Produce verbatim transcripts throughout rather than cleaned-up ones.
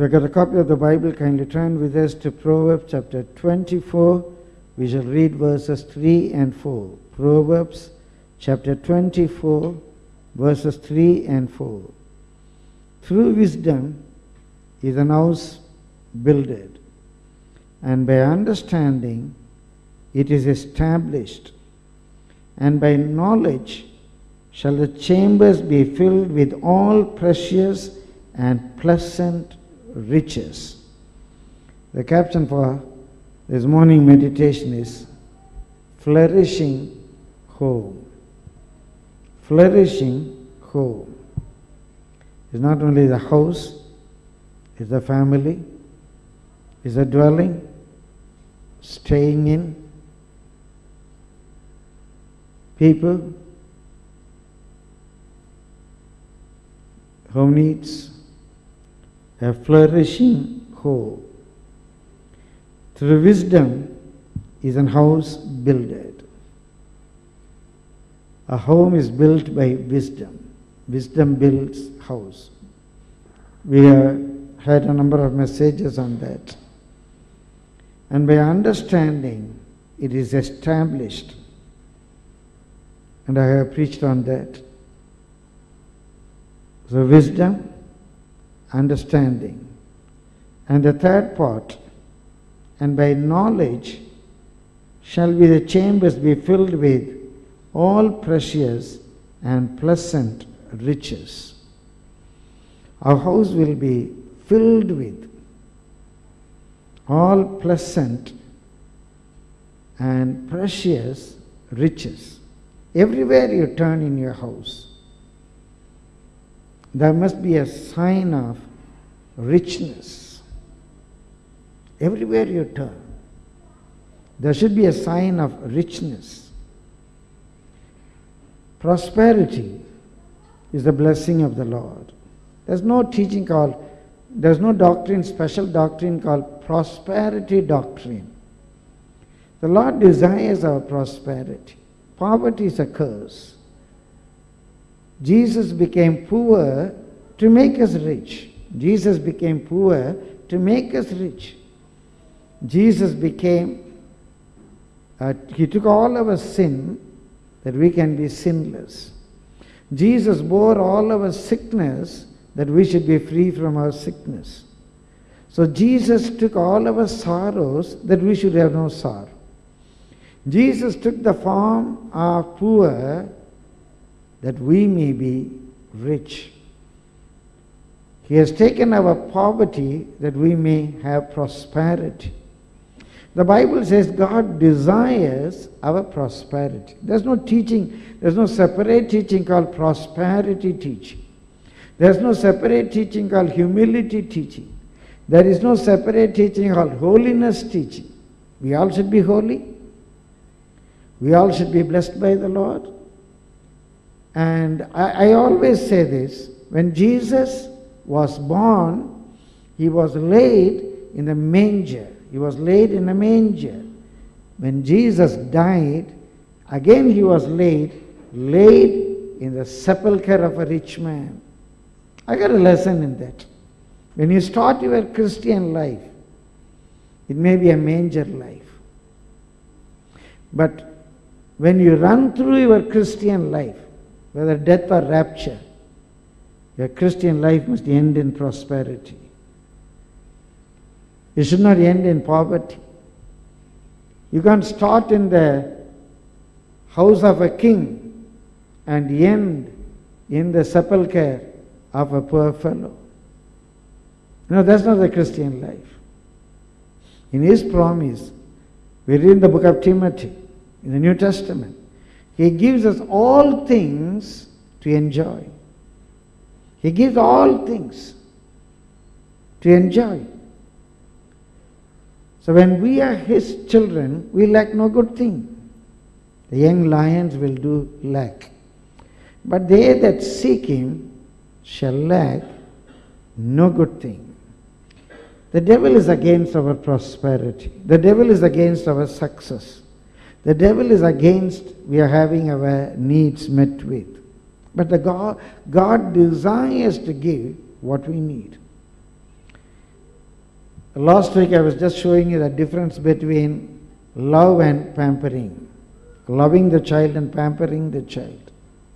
you've got a copy of the Bible, kindly turn with us to Proverbs chapter twenty-four. We shall read verses three and four. Proverbs chapter twenty-four, verses three and four. Through wisdom is an house builded, and by understanding it is established, and by knowledge shall the chambers be filled with all precious and pleasant riches. The caption for this morning meditation is Flourishing Home. Flourishing home. It's not only the house, it's the family, it's a dwelling, staying in, people, who needs a flourishing home. Through wisdom is an house builded. A home is built by wisdom. Wisdom builds house. We have had a number of messages on that. And by understanding, it is established. And I have preached on that. So wisdom, understanding. And the third part, and by knowledge shall be the chambers be filled with all precious and pleasant riches. Our house will be filled with all pleasant and precious riches. Everywhere you turn in your house, there must be a sign of richness. Everywhere you turn, there should be a sign of richness. Prosperity is the blessing of the Lord. There's no teaching called, there's no doctrine, special doctrine called prosperity doctrine. The Lord desires our prosperity. Poverty is a curse. Jesus became poor to make us rich. Jesus became poor to make us rich. Jesus became, uh, he took all our sin that we can be sinless. Jesus bore all our sickness that we should be free from our sickness. So Jesus took all our sorrows that we should have no sorrow. Jesus took the form of poor that we may be rich. He has taken our poverty that we may have prosperity. The Bible says God desires our prosperity. There's no teaching, there's no separate teaching called prosperity teaching. There's no separate teaching called humility teaching. There is no separate teaching called holiness teaching. We all should be holy. We all should be blessed by the Lord. And I, I always say this, when Jesus was born, he was laid in the manger. He was laid in a manger. When Jesus died, again he was laid, laid in the sepulchre of a rich man. I got a lesson in that. When you start your Christian life, it may be a manger life. But when you run through your Christian life, whether death or rapture, your Christian life must end in prosperity. It should not end in poverty. You can't start in the house of a king and end in the sepulchre of a poor fellow. No, that's not the Christian life. In his promise, we read in the book of Timothy, in the New Testament, he gives us all things to enjoy. He gives all things to enjoy. So when we are his children, we lack no good thing. The young lions will do lack. But they that seek him shall lack no good thing. The devil is against our prosperity. The devil is against our success. The devil is against we are having our needs met with. But the God, God desires to give what we need. Last week I was just showing you the difference between love and pampering. Loving the child and pampering the child.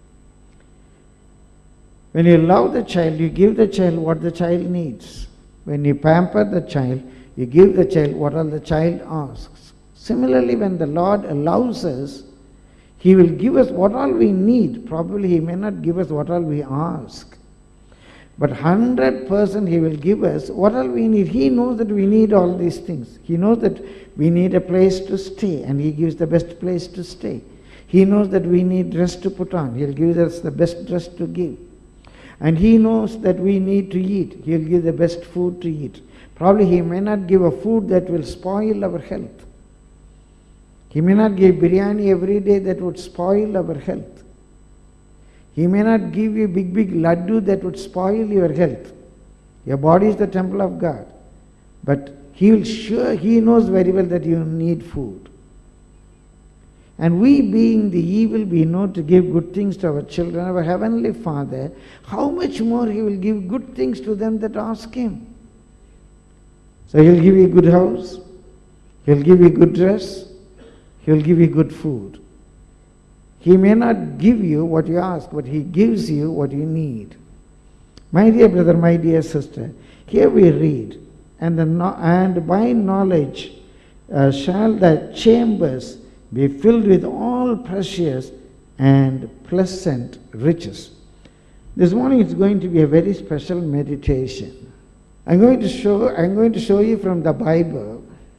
When you love the child, you give the child what the child needs. When you pamper the child, you give the child what all the child asks. Similarly, when the Lord allows us, He will give us what all we need. Probably He may not give us what all we ask. But one hundred percent He will give us what all we need. He knows that we need all these things. He knows that we need a place to stay, and He gives the best place to stay. He knows that we need dress to put on. He'll give us the best dress to give. And He knows that we need to eat. He'll give the best food to eat. Probably He may not give a food that will spoil our health. He may not give biryani every day that would spoil our health. He may not give you big, big laddu that would spoil your health. Your body is the temple of God. But He will sure, He knows very well that you need food. And we, being the evil, we know to give good things to our children, our Heavenly Father, how much more He will give good things to them that ask Him. So He'll give you a good house, He'll give you good dress, He'll give you good food. He may not give you what you ask, but He gives you what you need. My dear brother, my dear sister, here we read, and, the no- and by knowledge uh, shall the chambers be filled with all precious and pleasant riches. This morning it's going to be a very special meditation. I'm going to show, I'm going to show you from the Bible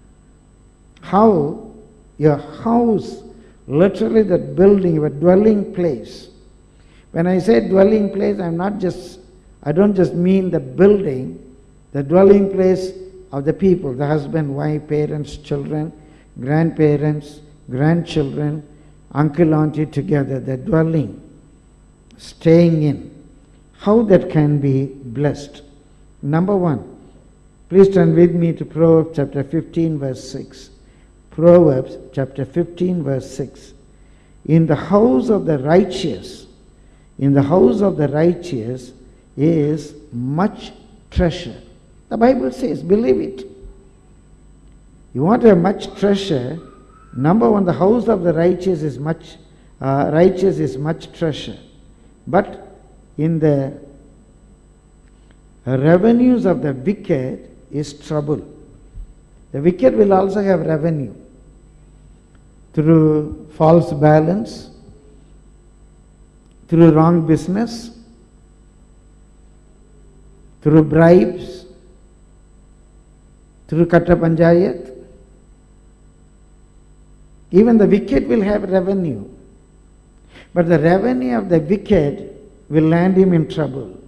how your house, literally that building, your dwelling place. When I say dwelling place, I'm not just, I don't just mean the building, the dwelling place of the people, the husband, wife, parents, children, grandparents, grandchildren, uncle, auntie together, the dwelling, staying in. How that can be blessed. Number one, please turn with me to Proverbs chapter fifteen verse six. Proverbs chapter fifteen verse six. In the house of the righteous, in the house of the righteous is much treasure. The Bible says, believe it. You want to have much treasure. Number one, the house of the righteous is much, uh, righteous is much treasure. But in the revenues of the wicked is trouble. The wicked will also have revenue through false balance, through wrong business, through bribes, through katta panchayat. Even the wicked will have revenue. But the revenue of the wicked will land him in trouble.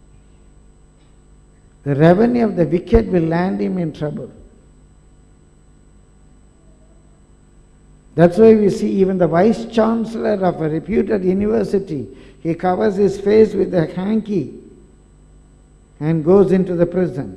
The revenue of the wicked will land him in trouble. That's why we see even the vice chancellor of a reputed university, he covers his face with a hanky and goes into the prison.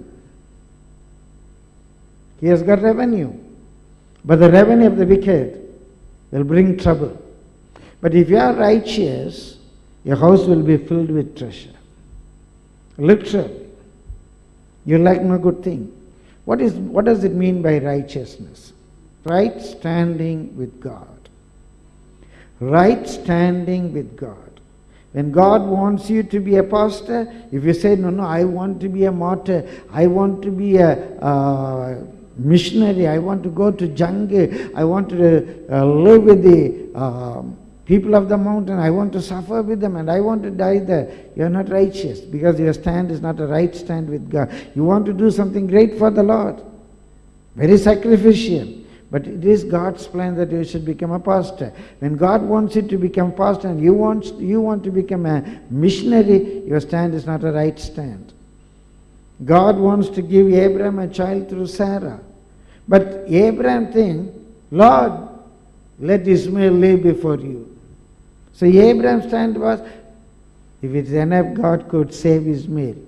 He has got revenue. But the revenue of the wicked will bring trouble. But if you are righteous, your house will be filled with treasure. Literally. You lack no good thing. What is, what does it mean by righteousness? Right standing with God. Right standing with God. When God wants you to be a pastor, if you say, no, no, I want to be a martyr, I want to be a uh, missionary, I want to go to jungle, I want to uh, live with the uh, people of the mountain, I want to suffer with them, and I want to die there. You are not righteous, because your stand is not a right stand with God. You want to do something great for the Lord, very sacrificial. But it is God's plan that you should become a pastor. When God wants you to become pastor and you want, you want to become a missionary, your stand is not a right stand. God wants to give Abraham a child through Sarah. But Abraham thinks, Lord, let Ishmael live before you. So Abraham's stand was, if it's enough, God could save Ishmael.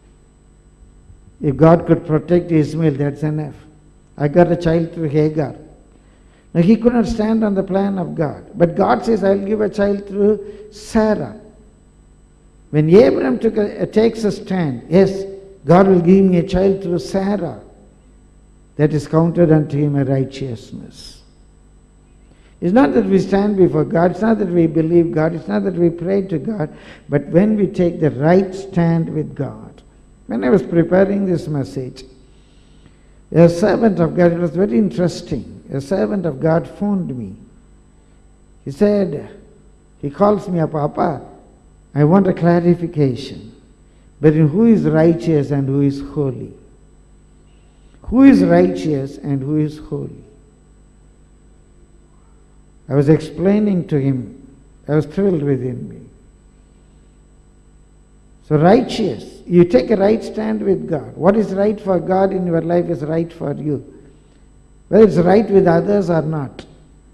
If God could protect Ishmael, that's enough. I got a child through Hagar. Now he could not stand on the plan of God. But God says, I'll give a child through Sarah. When Abraham took a, takes a stand, yes, God will give me a child through Sarah. that is counted unto him a righteousness. It's not that we stand before God, it's not that we believe God, it's not that we pray to God, but when we take the right stand with God. When I was preparing this message, a servant of God, it was very interesting, a servant of God phoned me. He said, he calls me up, Papa, I want a clarification between who is righteous and who is holy. Who is righteous and who is holy? I was explaining to him. I was thrilled within me. So righteous, you take a right stand with God. What is right for God in your life is right for you. Whether it's right with others or not,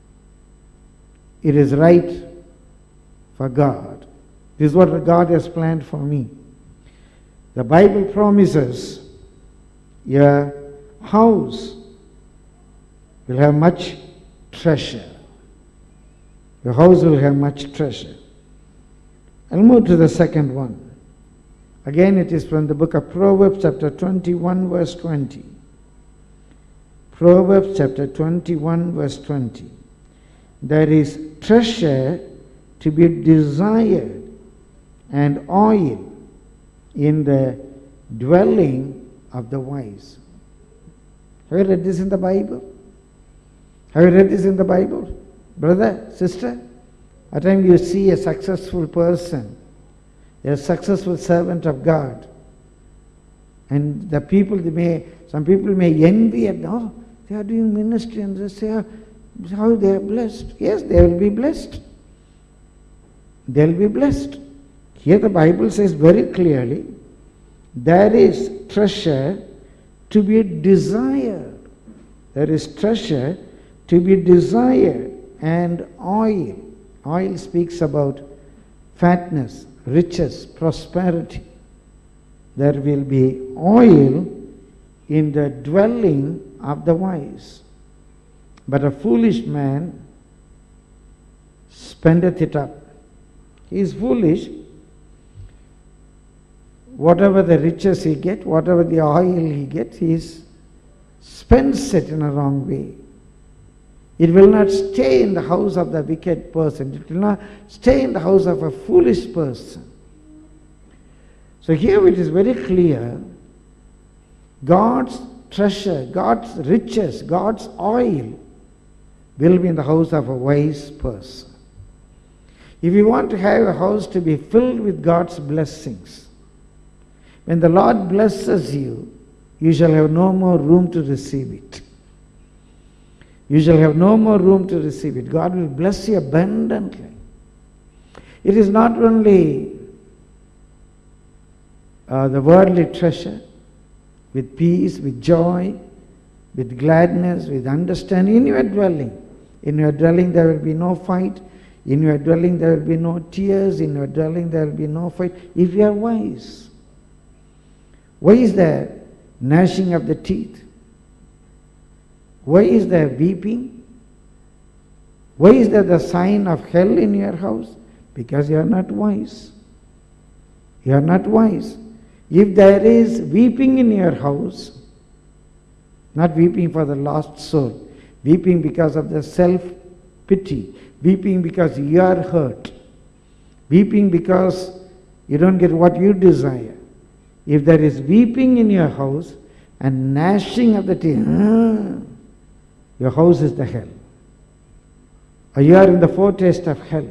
it is right for God. This is what God has planned for me. The Bible promises your house will have much treasure. Your house will have much treasure. I'll move to the second one. Again, it is from the book of Proverbs, chapter twenty-one, verse twenty. Proverbs, chapter twenty-one, verse twenty. There is treasure to be desired and oil in the dwelling of the wise. Have you read this in the Bible? Have you read this in the Bible? Brother, sister, at times you see a successful person, a successful servant of God, and the people, they may, some people may envy and, oh, they are doing ministry and they say, oh, how they are blessed. Yes, they will be blessed. They will be blessed. Here the Bible says very clearly, there is treasure to be desired. There is treasure to be desired and oil. Oil speaks about fatness, riches, prosperity. There will be oil in the dwelling of the wise. But a foolish man spendeth it up. He is foolish. Whatever the riches he gets, whatever the oil he gets, he is, spends it in a wrong way. It will not stay in the house of the wicked person. It will not stay in the house of a foolish person. So here it is very clear, God's treasure, God's riches, God's oil will be in the house of a wise person. If you want to have a house to be filled with God's blessings, when the Lord blesses you, you shall have no more room to receive it. You shall have no more room to receive it. God will bless you abundantly. It is not only uh, the worldly treasure, with peace, with joy, with gladness, with understanding in your dwelling. In your dwelling there will be no fight. In your dwelling there will be no tears. In your dwelling there will be no fight. If you are wise. Why is there gnashing of the teeth? Why is there weeping? Why is there the sign of hell in your house? Because you are not wise. You are not wise. If there is weeping in your house, not weeping for the lost soul, weeping because of the self-pity, weeping because you are hurt, weeping because you don't get what you desire. If there is weeping in your house and gnashing of the teeth, ah, your house is the hell. Or you are in the foretaste of hell.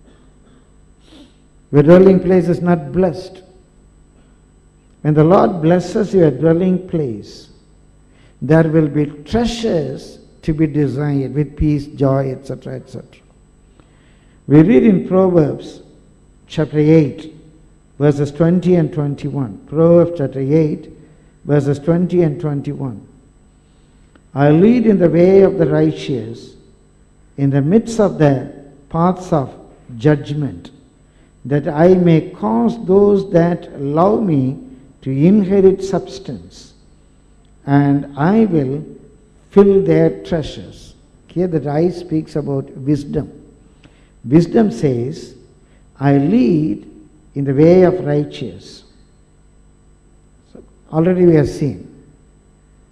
Your dwelling place is not blessed. When the Lord blesses your dwelling place, there will be treasures to be desired with peace, joy, et cetera, et cetera. We read in Proverbs chapter eight, verses twenty and twenty-one. Proverbs chapter eight, verses twenty and twenty-one. I lead in the way of the righteous, in the midst of the paths of judgment, that I may cause those that love me to inherit substance, and I will fill their treasures. Here the I speaks about wisdom. Wisdom says, I lead in the way of righteous. So already we have seen.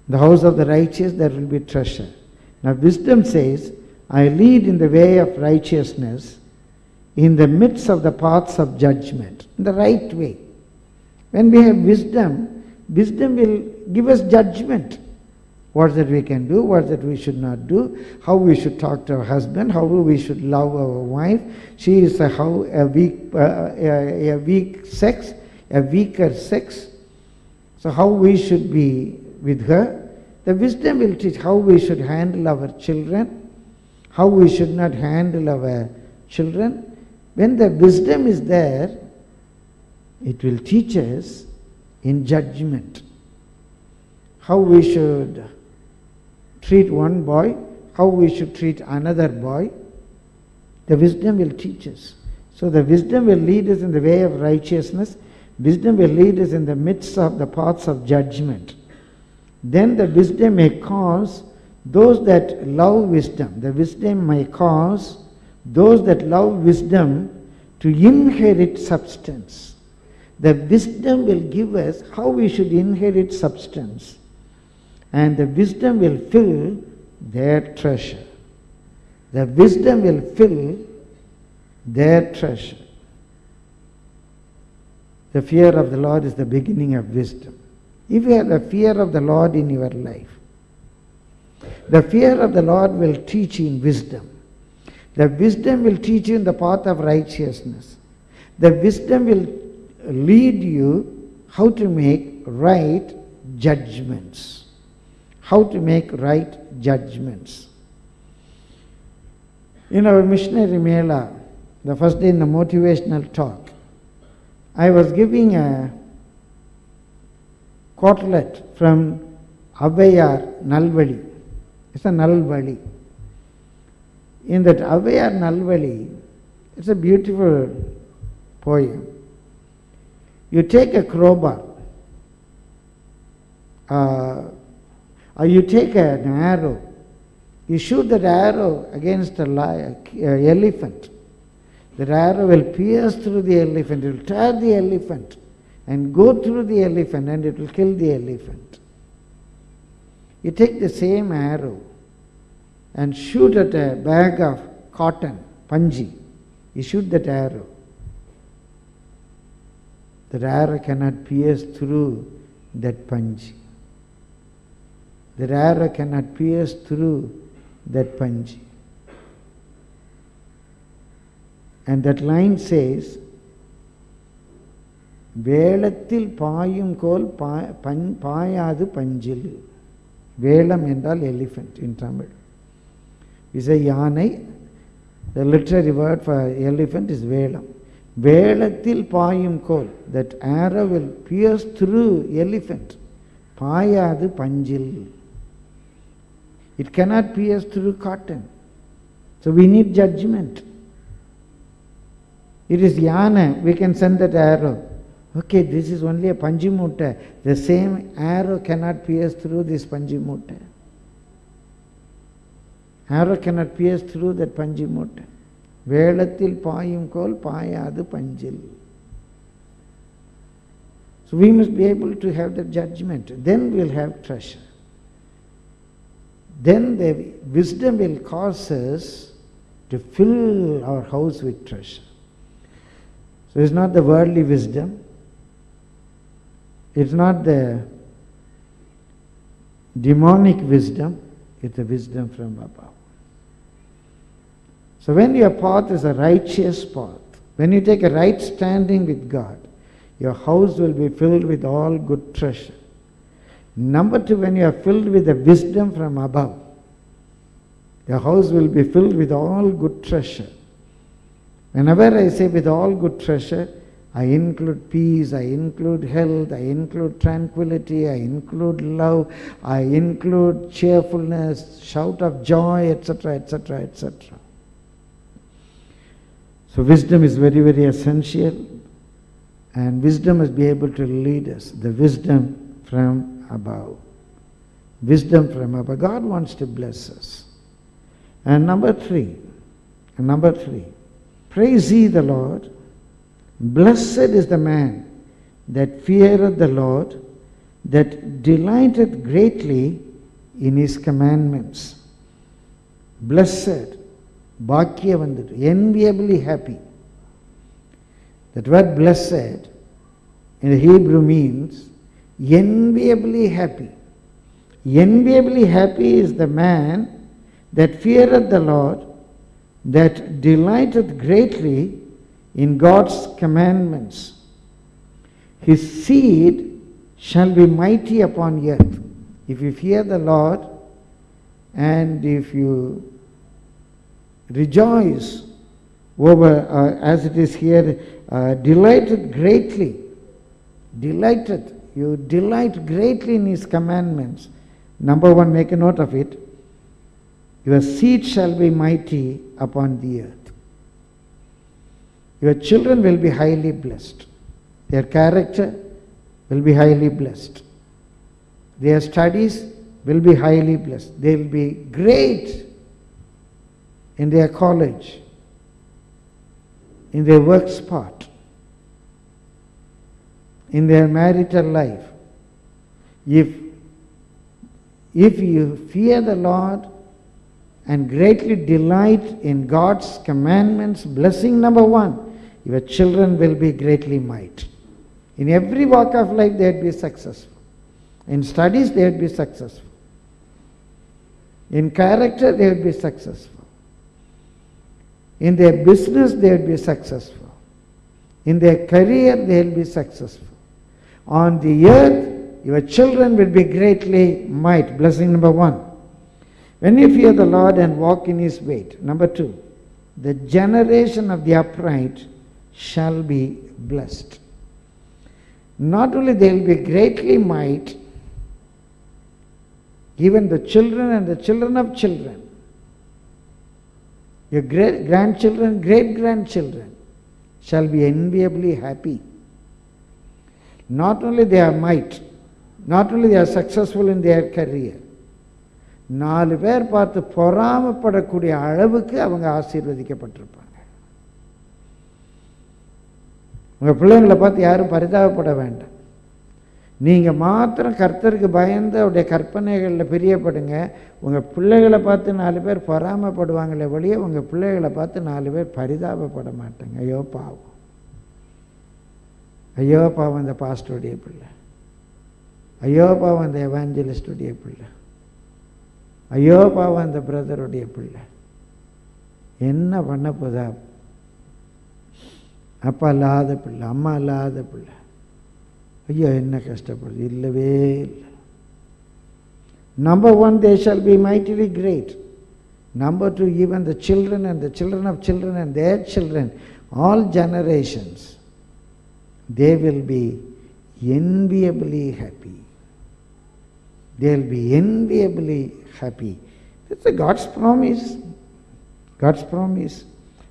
In the house of the righteous there will be treasure. Now wisdom says, I lead in the way of righteousness, in the midst of the paths of judgment, in the right way. When we have wisdom, wisdom will give us judgment. What that we can do, what that we should not do, how we should talk to our husband, how we should love our wife. She is a, how, a, weak, uh, a, a weak sex, a weaker sex. So how we should be with her. The wisdom will teach how we should handle our children, how we should not handle our children. When the wisdom is there, it will teach us in judgment how we should treat one boy, how we should treat another boy. The wisdom will teach us. So the wisdom will lead us in the way of righteousness. Wisdom will lead us in the midst of the paths of judgment. Then the wisdom may cause those that love wisdom, the wisdom may cause those that love wisdom to inherit substance. The wisdom will give us how we should inherit substance. And the wisdom will fill their treasure. The wisdom will fill their treasure. The fear of the Lord is the beginning of wisdom. If you have the fear of the Lord in your life, the fear of the Lord will teach you in wisdom. The wisdom will teach you in the path of righteousness. The wisdom will lead you how to make right judgments. How to make right judgments. In our missionary Mela, the first day in the motivational talk, I was giving a quotelet from Avayar Nalvali. It's a Nalvali. In that Avayar Nalvali, it's a beautiful poem. You take a crowbar, uh, or you take an arrow, you shoot that arrow against a lion, uh, elephant. That arrow will pierce through the elephant, it will tear the elephant and go through the elephant and it will kill the elephant. You take the same arrow and shoot at a bag of cotton, panji. You shoot that arrow. That arrow cannot pierce through that panji. That arrow cannot pierce through that panji. And that line says, Velathil payum kol payadu panjil. Velam endal elephant in Tamil. We say yanai. The literary word for elephant is velam. Velathil payum kol. That arrow will pierce through elephant. Payadu panjil. It cannot pierce through cotton. So we need judgment. It is yana, we can send that arrow. Okay, this is only a panjimutta. The same arrow cannot pierce through this panjimutta. Arrow cannot pierce through that panjimutta. Velathil payum kol payadu panjil. So we must be able to have the judgment. Then we'll have treasure. Then the wisdom will cause us to fill our house with treasure. So it's not the worldly wisdom. It's not the demonic wisdom. It's the wisdom from above. So when your path is a righteous path, when you take a right standing with God, your house will be filled with all good treasure. Number two, when you are filled with the wisdom from above, your house will be filled with all good treasure. Whenever I say with all good treasure, I include peace, I include health, I include tranquility, I include love, I include cheerfulness, shout of joy, et cetera, et cetera, et cetera. So wisdom is very, very essential, and wisdom must be able to lead us. The wisdom from above. Wisdom from above. God wants to bless us. And number three, and number three, praise ye the Lord. Blessed is the man that feareth the Lord, that delighteth greatly in His commandments. Blessed, Bhakyavantu, enviably happy. That word blessed in the Hebrew means enviably happy. Enviably happy is the man that feareth the Lord, that delighteth greatly in God's commandments. His seed shall be mighty upon earth. If you fear the Lord and if you rejoice over, uh, as it is here, uh, delighted greatly, delighted, you delight greatly in His commandments. Number one, make a note of it. Your seed shall be mighty upon the earth. Your children will be highly blessed. Their character will be highly blessed. Their studies will be highly blessed. They will be great in their college, in their work spot, in their marital life. If, if you fear the Lord and greatly delight in God's commandments, blessing number one, your children will be greatly mighty. In every walk of life they will be successful. In studies they will be successful. In character they will be successful. In their business they will be successful. In their career they will be successful. On the earth your children will be greatly mighty. Blessing number one. When you fear the Lord and walk in His way. Number two, the generation of the upright shall be blessed. Not only they will be greatly mighty, even the children and the children of children, your great grandchildren, great grandchildren shall be enviably happy. Not only they are might, not only they are successful in their career, நாலு பேர் பார்த்து பொறாமப்படக்கூடிய அளவுக்கு அவங்க ஆசீர்வதிக்கப்பட்டிருப்பாங்க. உங்க பிள்ளைங்களை பார்த்து யாரும் பரிதாபப்பட வேண்டாம். நீங்க மாத்திரம் கர்த்தருக்கு பயந்து அவருடைய கற்பனைகளில் பிரியப்படுங்க. உங்க பிள்ளைகளை பார்த்து நாலு பேர் பொறாமப்படுவாங்களே ஒழிய உங்க பிள்ளைகளை பார்த்து நாலு பேர் பரிதாபப்பட மாட்டாங்க. ஐயோ பாவம், ஐயோ பாவம் அந்த பாஸ்டருடைய பிள்ளை, ஐயோ பாவம் அந்த எவாஞ்சலிஸ்டுடைய பிள்ளை, ஐயோ பாவம் அந்த பிரதருடைய பிள்ளை, என்ன பண்ண போதா, அப்பா இல்லாத பிள்ளை, அம்மா இல்லாத பிள்ளை, ஐயோ என்ன கஷ்டப்படுது. இல்லவே இல்லை. Number one, they shall be mightily great. Number two, even the children and the children of children and their children, all generations, they will be enviably happy. They will be enviably happy. That's a God's promise. God's promise.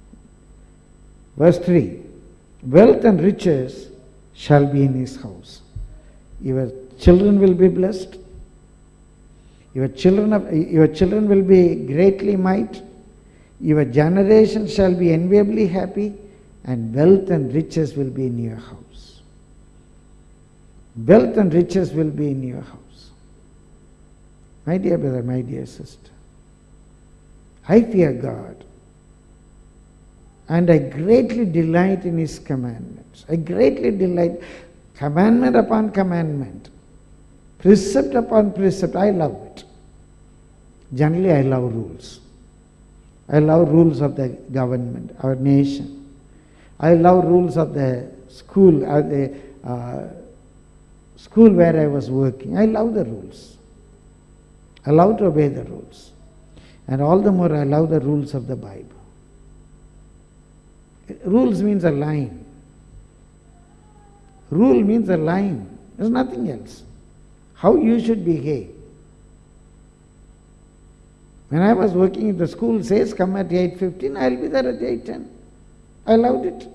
Verse three, wealth and riches shall be in His house. Your children will be blessed. Your children, of, your children will be greatly might. Your generation shall be enviably happy, and wealth and riches will be in your house. Wealth and riches will be in your house. My dear brother, my dear sister, I fear God, and I greatly delight in His commandments. I greatly delight, commandment upon commandment, precept upon precept. I love it. Generally, I love rules. I love rules of the government, our nation. I love rules of the school, uh, the uh, school where I was working. I love the rules. I love to obey the rules. And all the more I love the rules of the Bible. Rules means a line. Rule means a line. There's nothing else. How you should behave. When I was working in the school, says come at eight fifteen, I'll be there at eight ten. I loved it.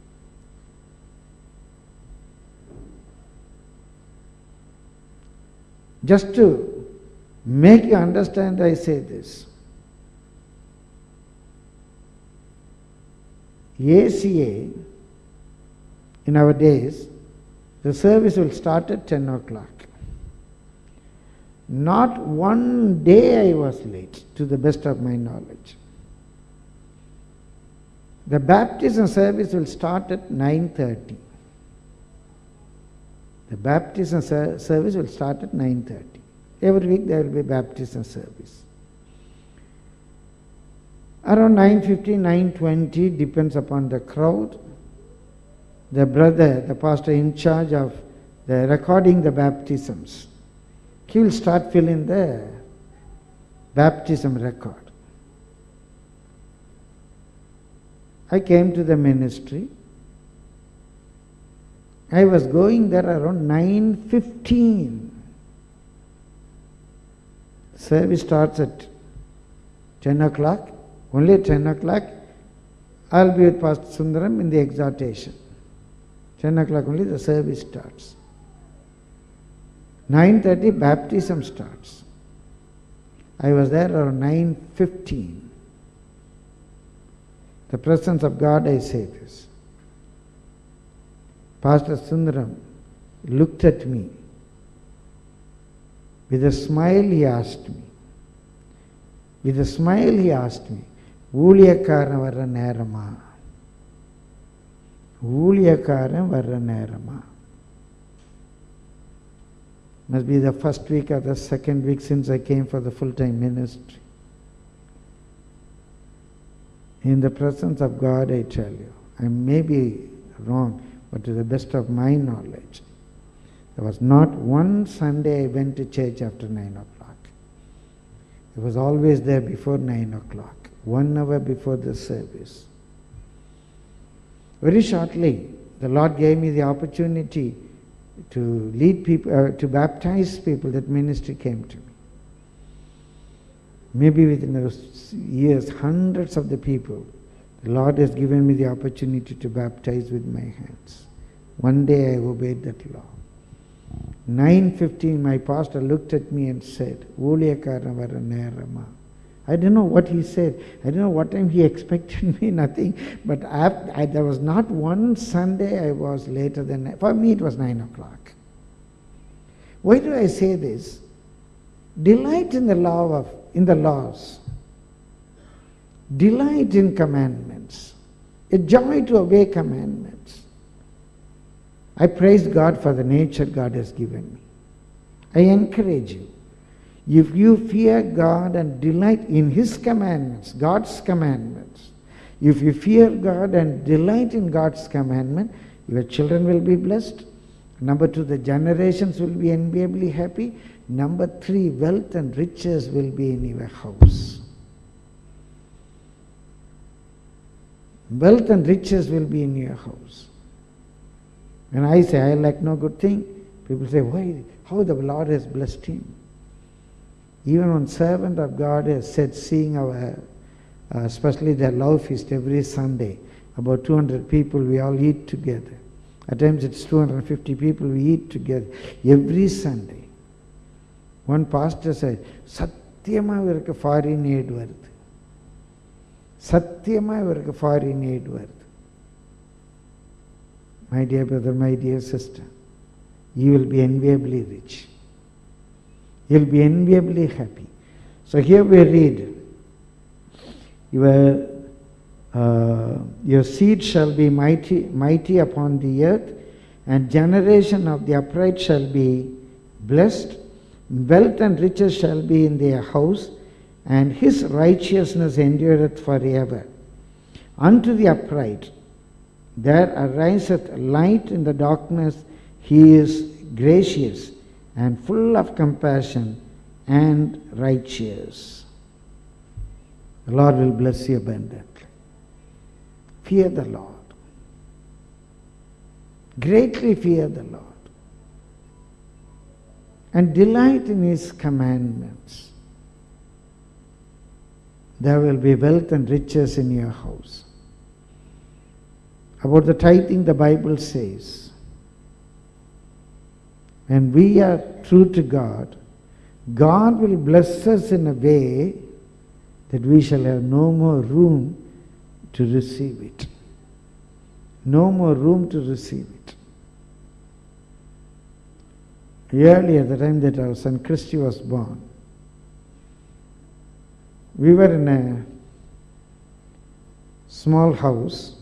Just to make you understand, I say this. A C A, in our days, the service will start at ten o'clock. Not one day I was late, to the best of my knowledge. The baptism service will start at nine thirty. The baptism ser- service will start at nine thirty. Every week there will be baptism service. Around nine fifteen, nine twenty, depends upon the crowd. The brother, the pastor in charge of the recording the baptisms, he will start filling the baptism record. I came to the ministry. I was going there around nine fifteen. Service starts at ten o'clock. Only at ten o'clock, I'll be with Pastor Sundaram in the exhortation. ten o'clock only the service starts. nine thirty baptism starts. I was there around nine fifteen. The presence of God, I say this. Pastor Sundaram looked at me. With a smile he asked me. With a smile he asked me, ஊழியக்காரன் வர்ற நேரமா? ஊழியக்காரன் வர்ற நேரமா? Must be the first week or the second week since I came for the full-time ministry. In the presence of God, I tell you, I may be wrong, but to the best of my knowledge, there was not one Sunday I went to church after nine o'clock. It was always there before nine o'clock, one hour before the service. Very shortly, the Lord gave me the opportunity to lead people, uh, to baptize people. That ministry came to me. Maybe within those years, hundreds of the people, the Lord has given me the opportunity to baptize with my hands. One day I obeyed that law. nine fifteen, my pastor looked at me and said, "Uliyakaran vara nerama." I don't know what he said. I don't know what time he expected me, nothing. But after, I, there was not one Sunday I was later than, for me it was nine o'clock. Why do I say this? Delight in the law of, in the laws. Delight in commandments. A joy to obey commandments. I praise God for the nature God has given me. I encourage you. If you fear God and delight in His commandments, God's commandments, if you fear God and delight in God's commandment, your children will be blessed. Number two, the generations will be enviably happy. Number three, wealth and riches will be in your house. Wealth and riches will be in your house. When I say I lack no good thing, people say, why? How the Lord has blessed him. Even one servant of God has said, seeing our, uh, especially their love feast every Sunday, about two hundred people, we all eat together. At times it's two hundred fifty people, we eat together every Sunday. One pastor said, Satyama ivarku foreign aid varudhu. Satyama ivarku foreign aid varudhu. My dear brother, my dear sister, you will be enviably rich. You will be enviably happy. So here we read, your, uh, your seed shall be mighty, mighty upon the earth, and generation of the upright shall be blessed. Wealth and riches shall be in their house, and his righteousness endureth forever. Unto the upright there ariseth light in the darkness. He is gracious and full of compassion and righteous. The Lord will bless you abundantly. Fear the Lord. Greatly fear the Lord. And delight in His commandments. There will be wealth and riches in your house. About the tithing, the Bible says, when we are true to God, God will bless us in a way that we shall have no more room to receive it. No more room to receive it. earlier, the time that our son Christy was born, we were in a small house.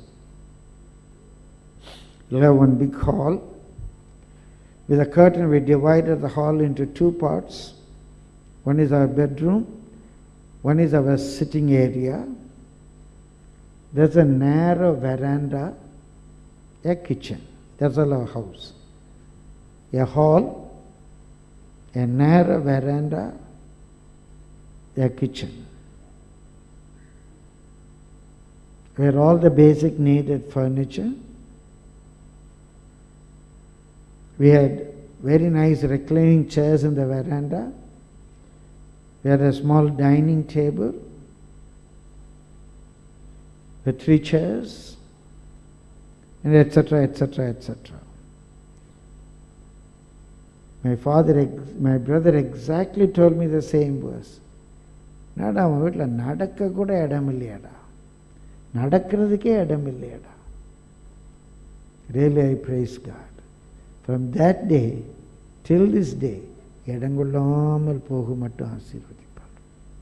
We have one big hall. With a curtain, we divided the hall into two parts. One is our bedroom, one is our sitting area. There's a narrow veranda, a kitchen. That's all our house. A hall, a narrow veranda, a kitchen, where all the basic needed furniture. We had very nice reclining chairs in the veranda. We had a small dining table with three chairs, and et cetera, et cetera, et cetera. My father, my brother exactly told me the same verse. Nada, அவன் வீட்டில் நடக்க கூட இடம் இல்லையாடா, நடக்கிறதுக்கே இடம் இல்லையாடா. Really, I praise God. From that day till this day, இடங்கொள்ளாமல் போக மட்டும் ஆசீர்வதிப்பார்.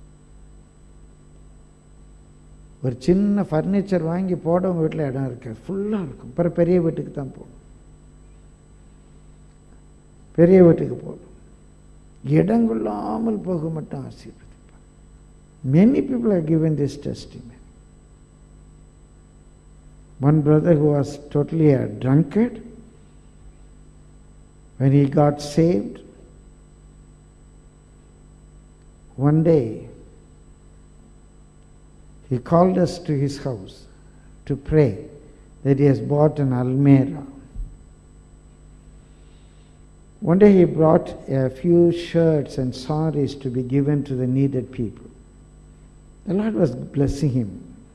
ஒரு சின்ன ஃபர்னிச்சர் வாங்கி போட உங்கள் வீட்டில் இடம் இருக்காது, ஃபுல்லாக இருக்கும். அப்புறம் பெரிய வீட்டுக்கு தான் போகணும், பெரிய வீட்டுக்கு போகணும். இடங்கொள்ளாமல் போக மட்டும் ஆசீர்வதிப்பார். Many people have given this testimony. One brother who was totally a drunkard, when he got saved, one day he called us to his house to pray that he has bought an almirah. One day he brought a few shirts and saris to be given to the needed people. The Lord was blessing him.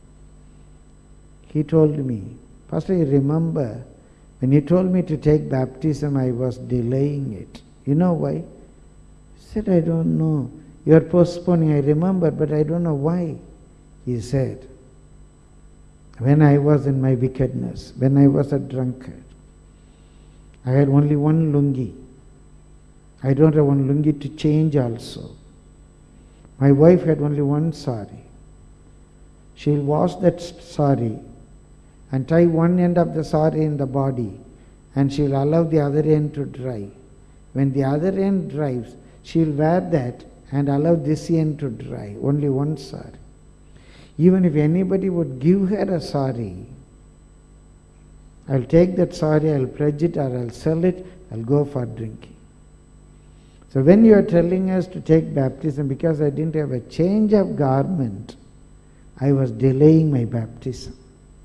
He told me, Pastor, you remember when you told me to take baptism, I was delaying it. You know why? He said, I don't know. You are postponing. I remember, but I don't know why. He said, when I was in my wickedness, when I was a drunkard, I had only one lungi. I don't have one lungi to change also. My wife had only one sari. She'll wash that sari and tie one end of the sari in the body, and she'll allow the other end to dry. When the other end dries, she'll wear that and allow this end to dry. Only one sari. Even if anybody would give her a sari, I'll take that sari, I'll pledge it, or I'll sell it, I'll go for drinking. So when you are telling us to take baptism, because I didn't have a change of garment, I was delaying my baptism.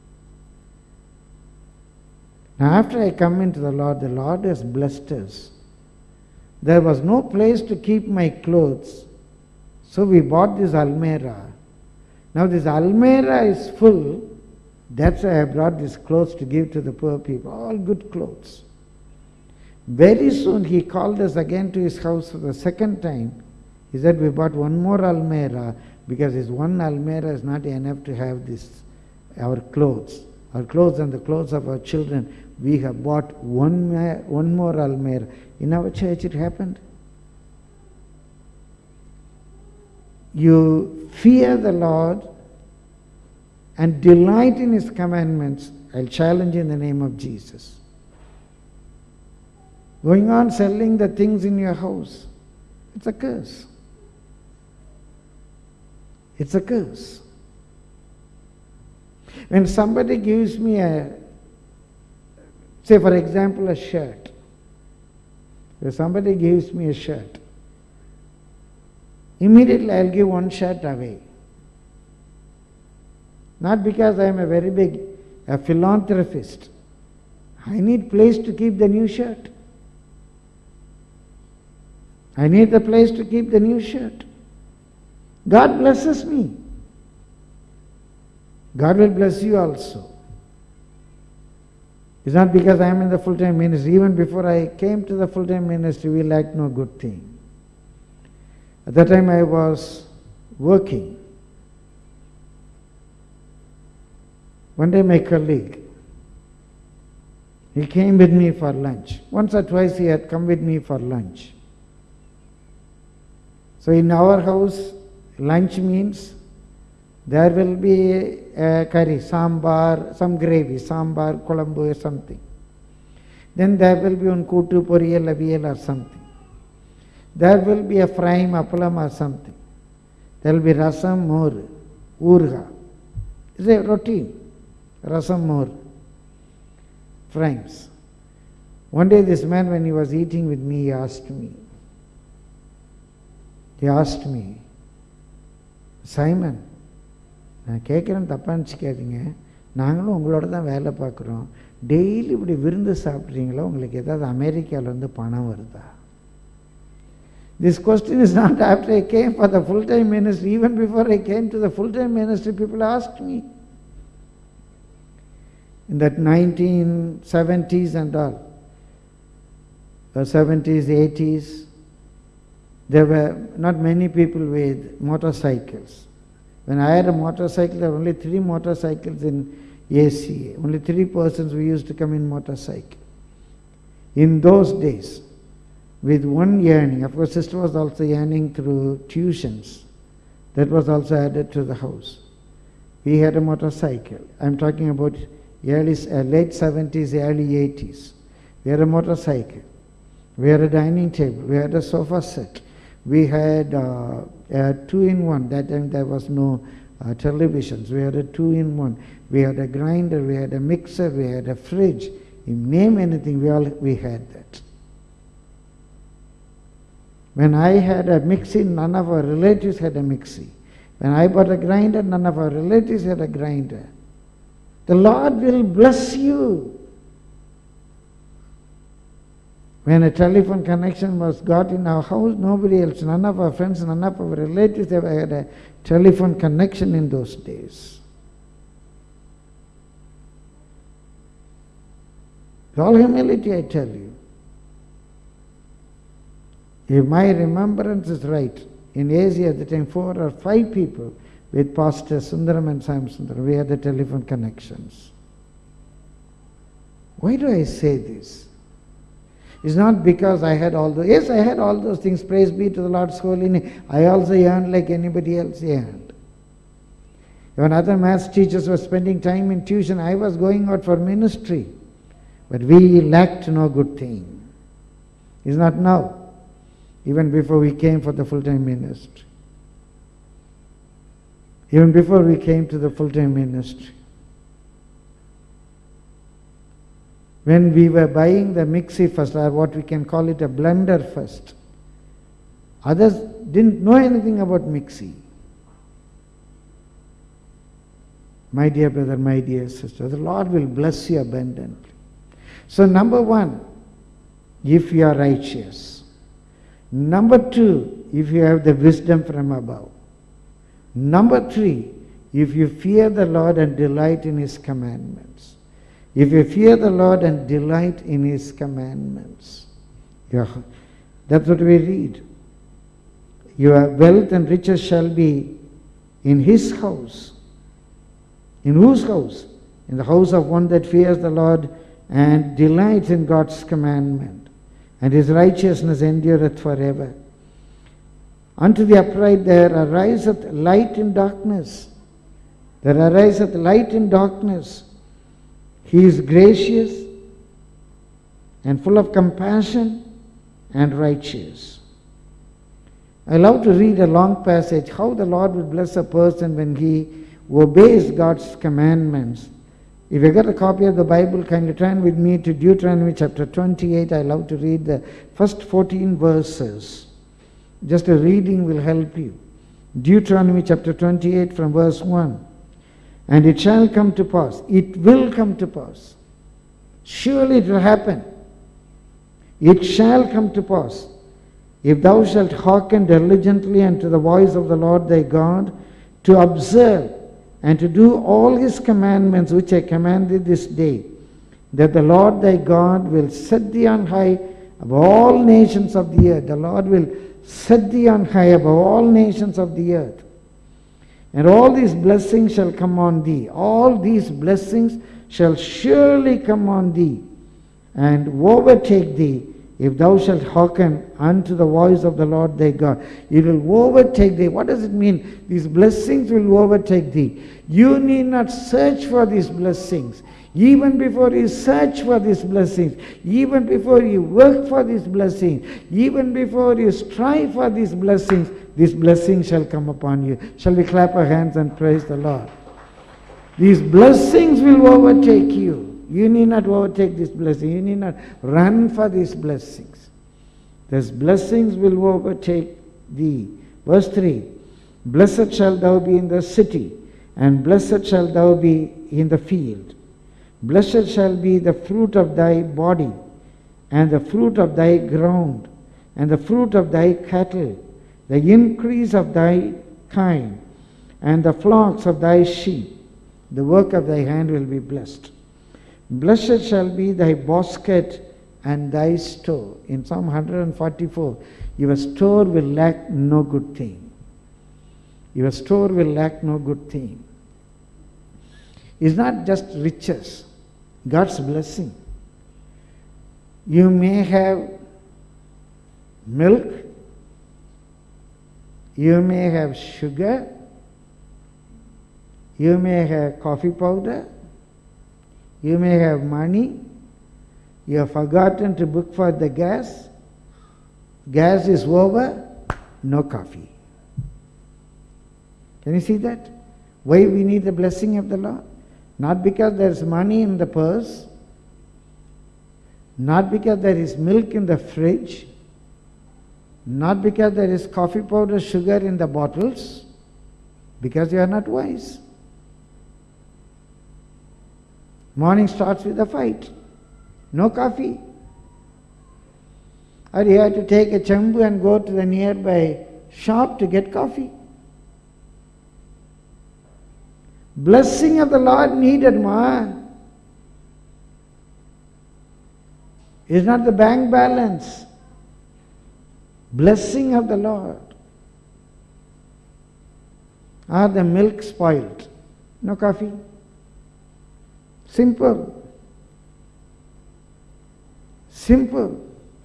Now after I come into the Lord, the Lord has blessed us. There was no place to keep my clothes, so we bought this almirah. Now this almirah is full, that's why I brought these clothes to give to the poor people, all good clothes. Very soon he called us again to his house for the second time. He said, we bought one more almirah, because his one almirah is not enough to have this, our clothes. Our clothes and the clothes of our children. We have bought one, one more almirah. In our church it happened. You fear the Lord and delight in His commandments. I'll challenge you in the name of Jesus. Going on selling the things in your house, it's a curse. It's a curse. When somebody gives me a, say for example a shirt, if somebody gives me a shirt, immediately I'll give one shirt away. Not because I am a very big a philanthropist. I need place to keep the new shirt. I need the place to keep the new shirt. God blesses me. God will bless you also. It's not because I am in the full-time ministry. Even before I came to the full-time ministry, we lacked no good thing. At that time I was working. One day my colleague, He came with me for lunch. Once or twice he had come with me for lunch. So in our house, lunch means there will be a curry, sambar, some gravy, sambar, kolambu or something. Then there will be one kuttu, poriyal, aviyal or something. There will be a fry, appalam or something. There will be rasam, mor, urga. It's a routine. Rasam, mor, fries. One day this man, when he was eating with me, he asked me, he asked me, Simon, நான் கேட்குறேன் தப்பாக நினச்சிக்காதீங்க, நாங்களும் உங்களோட தான் வேலை பார்க்குறோம், daily இப்படி விருந்து சாப்பிட்றீங்களா, உங்களுக்கு ஏதாவது அமெரிக்காவிலேருந்து பணம் வருதா? This question is not after I came for the full-time ministry. Even before I came to the full-time ministry, people asked me. In that nineteen seventies and all, the seventies, eighties, there were not many people with motorcycles. When I had a motorcycle, there were only three motorcycles in A C A. Only three persons who used to come in motorcycle. In those days, with one yearning, of course sister was also yearning through tuitions. That was also added to the house. We had a motorcycle. I'm talking about early, uh, late seventies, early eighties. We had a motorcycle. We had a dining table. We had a sofa set. We had uh, a two-in-one. That time there was no uh, televisions. We had a two-in-one. We had a grinder. We had a mixer. We had a fridge. You name anything, we all we had that. When I had a mixie, none of our relatives had a mixie. When I bought a grinder, none of our relatives had a grinder. The Lord will bless you. When a telephone connection was got in our house, nobody else, none of our friends, none of our relatives ever had a telephone connection in those days. With all humility, I tell you. If my remembrance is right, in Asia at the time, four or five people with Pastor Sundaram and Sam Sundaram, we had the telephone connections. Why do I say this? It's not because I had all those. Yes, I had all those things. Praise be to the Lord's holy name. I also yearned like anybody else yearned. When other maths teachers were spending time in tuition, I was going out for ministry. But we lacked no good thing. It's not now. Even before we came for the full-time ministry. Even before we came to the full-time ministry. When we were buying the mixie first, or what we can call it a blender first, others didn't know anything about mixie. My dear brother, my dear sister, the Lord will bless you abundantly. So number one, if you are righteous. Number two, if you have the wisdom from above. Number three, if you fear the Lord and delight in His commandments. If you fear the Lord and delight in His commandments. Yeah, that's what we read. Your wealth and riches shall be in His house. In whose house? In the house of one that fears the Lord and delights in God's commandment. And His righteousness endureth forever. Unto the upright there ariseth light in darkness. There ariseth light in darkness. He is gracious and full of compassion and righteous. I love to read a long passage, how the Lord will bless a person when he obeys God's commandments. If you got a copy of the Bible, kindly turn with me to Deuteronomy chapter twenty-eight. I love to read the first fourteen verses. Just a reading will help you. Deuteronomy chapter twenty-eight from verse one. And it shall come to pass, it will come to pass. Surely it will happen. It shall come to pass, if thou shalt hearken diligently unto the voice of the Lord thy God, to observe and to do all His commandments which I command thee this day, that the Lord thy God will set thee on high above all nations of the earth. The Lord will set thee on high above all nations of the earth. And all these blessings shall come on thee. All these blessings shall surely come on thee, and overtake thee, if thou shalt hearken unto the voice of the Lord thy God. It will overtake thee. What does it mean? These blessings will overtake thee. You need not search for these blessings. Even before you search for these blessings, even before you work for these blessings, even before you strive for these blessings, these blessings shall come upon you. Shall we clap our hands and praise the Lord? These blessings will overtake you. You need not overtake this blessing. You need not run for these blessings. These blessings will overtake thee. Verse three, blessed shalt thou be in the city, and blessed shalt thou be in the field. Blessed shall be the fruit of thy body, and the fruit of thy ground, and the fruit of thy cattle, the increase of thy kind, and the flocks of thy sheep. The work of thy hand will be blessed. Blessed shall be thy basket and thy store. In Psalm one forty-four, your store will lack no good thing. Your store will lack no good thing. It's not just riches, God's blessing. You may have milk, you may have sugar, you may have coffee powder, you may have money, you have forgotten to book for the gas, gas is over, no coffee. Can you see that? Why we need the blessing of the Lord? Not because there is money in the purse, not because there is milk in the fridge, not because there is coffee powder, sugar in the bottles, because you are not wise. Morning starts with a fight. No coffee. Or you have to take a chambu and go to the nearby shop to get coffee. Blessing of the Lord needed, ma. It's not the bank balance. Blessing of the Lord. Are the milk spoiled? No coffee. Simple. Simple.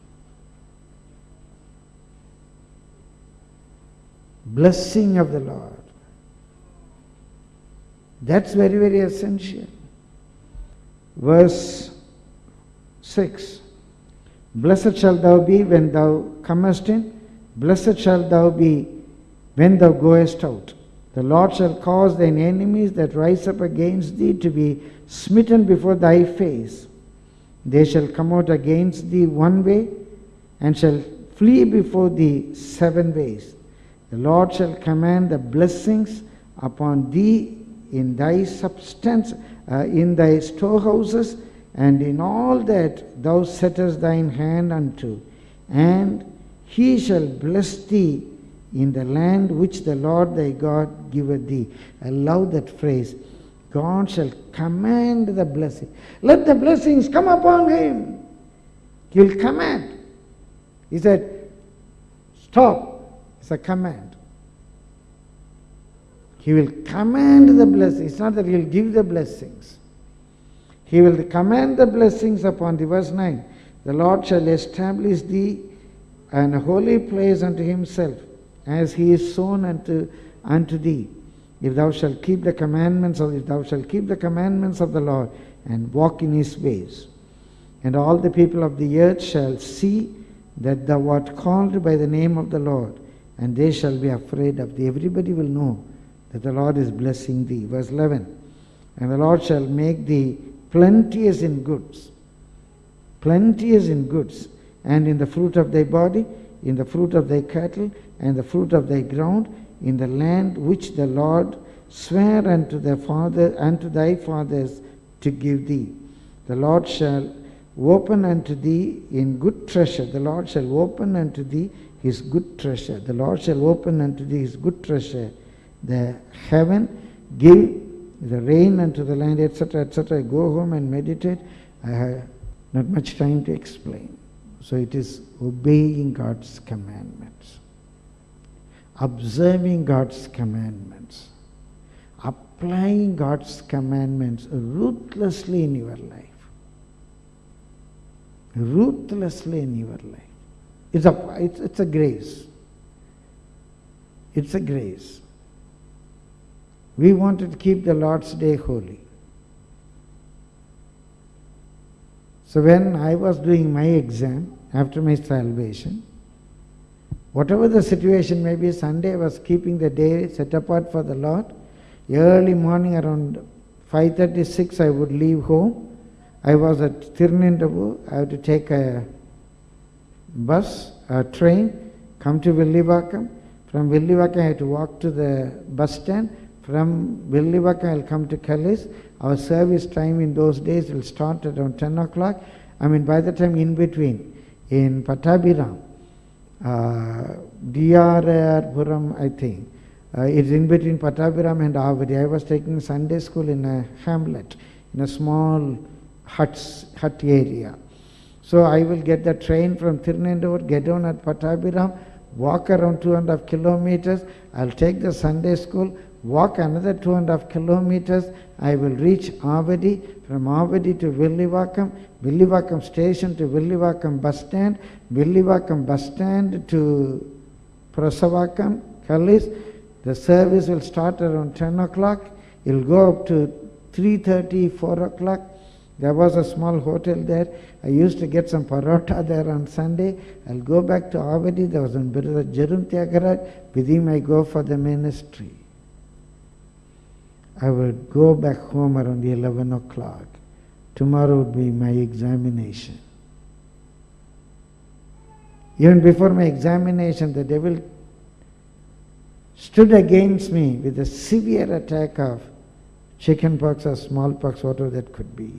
Blessing of the Lord. That's very, very essential. Verse six. Blessed shalt thou be when thou comest in, blessed shalt thou be when thou goest out. The Lord shall cause thine enemies that rise up against thee to be smitten before thy face. They shall come out against thee one way, and shall flee before thee seven ways. The Lord shall command the blessings upon thee in thy substance, uh, in thy storehouses, and in all that thou settest thine hand unto. And he shall bless thee in the land which the Lord thy God giveth thee. I love that phrase. God shall command the blessing. Let the blessings come upon him. He will command. He said, stop. It's a command. He will command the blessings. It's not that he will give the blessings. He will command the blessings upon thee. Verse nine. The Lord shall establish thee an holy place unto himself, as he is sown unto, unto thee. If thou shalt keep the commandments of, if thou shalt keep the commandments of the Lord, and walk in his ways. And all the people of the earth shall see that thou art called by the name of the Lord, and they shall be afraid of thee. Everybody will know that the Lord is blessing thee. Verse eleven. And the Lord shall make thee plenteous in goods, plenteous in goods, and in the fruit of thy body, in the fruit of thy cattle, and the fruit of thy ground, in the land which the Lord sware unto thy father, unto thy fathers to give thee. The Lord shall open unto thee in good treasure. The Lord shall open unto thee his good treasure. The Lord shall open unto thee his good treasure. The heaven give the rain unto the land, et cetera, et cetera. Go home and meditate. I have not much time to explain. So it is obeying God's commandments, observing God's commandments, applying God's commandments ruthlessly in your life. ruthlessly in your life. It's a, it's, it's a grace. It's a grace. We wanted to keep the Lord's Day holy. So when I was doing my exam after my salvation, whatever the situation may be, Sunday I was keeping the day set apart for the Lord. Early morning around five thirty-six I would leave home. I was at Tirunelveli. I had to take a bus, a train, come to Villivakam. From Villivakam I had to walk to the bus stand. From Villivakam I will come to Kallis. Our service time in those days will start around ten o'clock. I mean, by the time in between, in Pattabhiram, uh, D R R Puram, I think, uh, it's in between Pattabhiram and Avadi. I was taking Sunday school in a hamlet, in a small huts, hut area. So I will get the train from Tirunelveli, get down at Pattabhiram, walk around two and a half kilometers. I'll take the Sunday school, walk another two and a half kilometers. I will reach Avadi. From Avadi to Villivakam, Villivakam station to Villivakam bus stand, Villivakam bus stand to Purasawalkam, Kallis. The service will start around ten o'clock. It will go up to three thirty, four o'clock. There was a small hotel there. I used to get some parota there on Sunday. I'll go back to Avadi. There was a brother Jarun Tyagaraj. With him I go for the ministry. I would go back home around eleven o'clock. Tomorrow would be my examination. Even before my examination, the devil stood against me with a severe attack of chickenpox or smallpox, whatever that could be.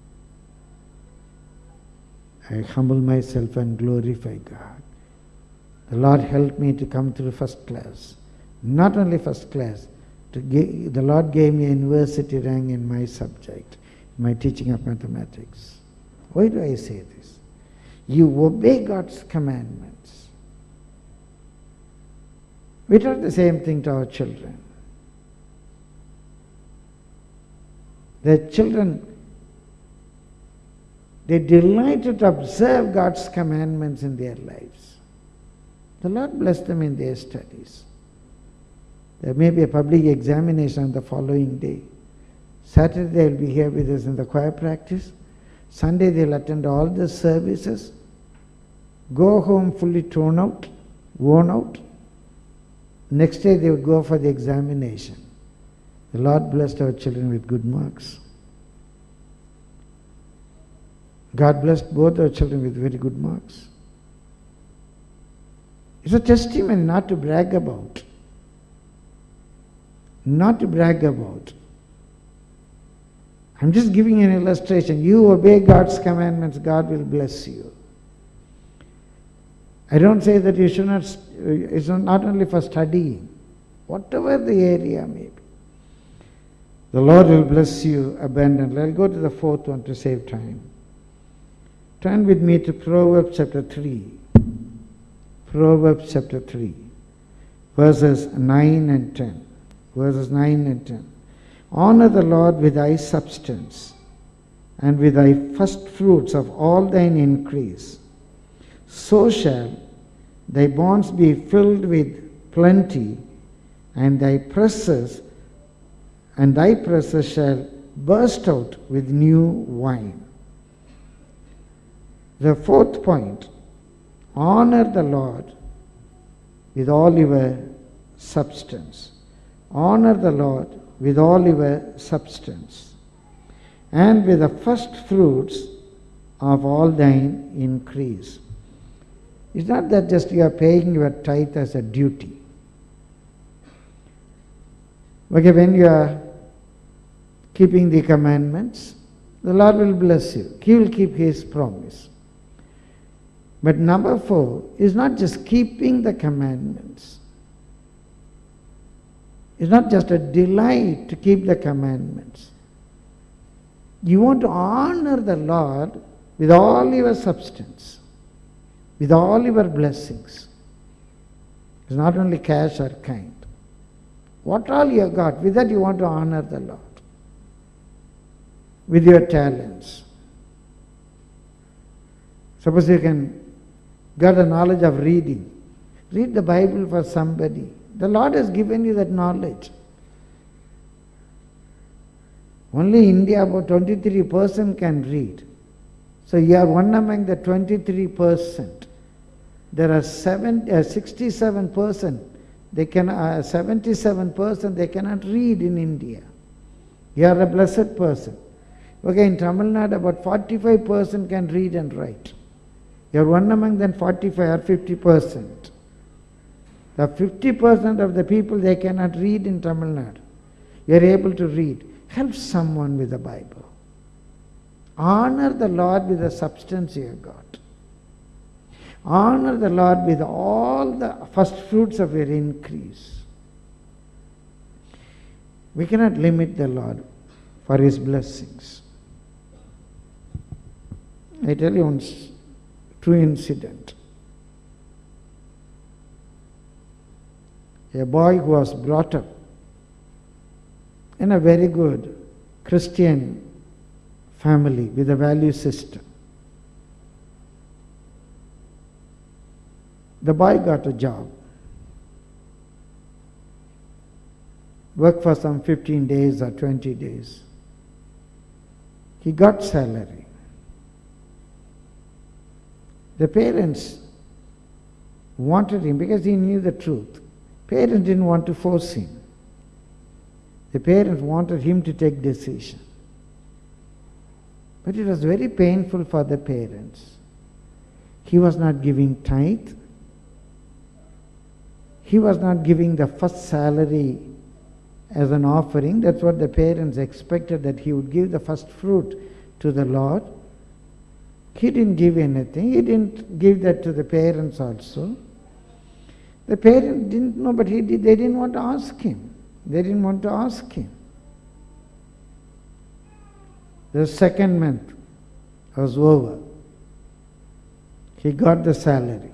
I humble myself and glorify God. The Lord helped me to come through first class. Not only first class, to give, the Lord gave me a university rank in my subject, my teaching of mathematics. Why do I say this? You obey God's commandments. We taught the same thing to our children. The children, they delighted to observe God's commandments in their lives. The Lord bless them in their studies. There may be a public examination on the following day. Saturday they will be here with us in the choir practice. Sunday they will attend all the services. Go home fully torn out, worn out. Next day they would go for the examination. The Lord blessed our children with good marks. God blessed both our children with very good marks. It's a testimony not to brag about. Not to brag about. I'm just giving an illustration. You obey God's commandments, God will bless you. I don't say that you should not, it's not only for studying, whatever the area may be. The Lord will bless you abundantly. I'll go to the fourth one to save time. Turn with me to Proverbs chapter three. Proverbs chapter three, verses nine and ten. Verses nine and ten. Honor the Lord with thy substance, and with thy first fruits of all thine increase. So shall thy barns be filled with plenty, and thy presses and thy presses shall burst out with new wine. The fourth point, honor the Lord with all your substance. Honor the Lord with all your substance, and with the first fruits of all thine increase. It's not that just you are paying your tithe as a duty. Okay, when you are keeping the commandments, the Lord will bless you. He will keep His promise. But number four is not just keeping the commandments. It's not just a delight to keep the commandments. You want to honor the Lord with all your substance, with all your blessings. It's not only cash or kind. What all you have got, with that you want to honor the Lord. With your talents. Suppose you can get a knowledge of reading. Read the Bible for somebody. The Lord has given you that knowledge. Only India about twenty-three percent can read. So you are one among the twenty-three percent. There are seven, uh, sixty-seven percent. They can, uh, seventy-seven percent they cannot read in India. You are a blessed person. Okay, in Tamil Nadu about forty-five percent can read and write. You are one among them forty-five or fifty percent. The fifty percent of the people they cannot read in Tamil Nadu. You are able to read. Help someone with the Bible. Honor the Lord with the substance you have got. Honor the Lord with all the first fruits of your increase. We cannot limit the Lord for His blessings. I tell you one true incident. A boy who was brought up in a very good Christian family with a value system. The boy got a job. Worked for some fifteen days or twenty days. He got salary. The parents wanted him because he knew the truth. Parents didn't want to force him. The parents wanted him to take decision. But it was very painful for the parents. He was not giving tithe. He was not giving the first salary as an offering. That's what the parents expected, that he would give the first fruit to the Lord. He didn't give anything. He didn't give that to the parents also. The parents didn't know, but he did. They didn't want to ask him. They didn't want to ask him. The second month was over. He got the salary.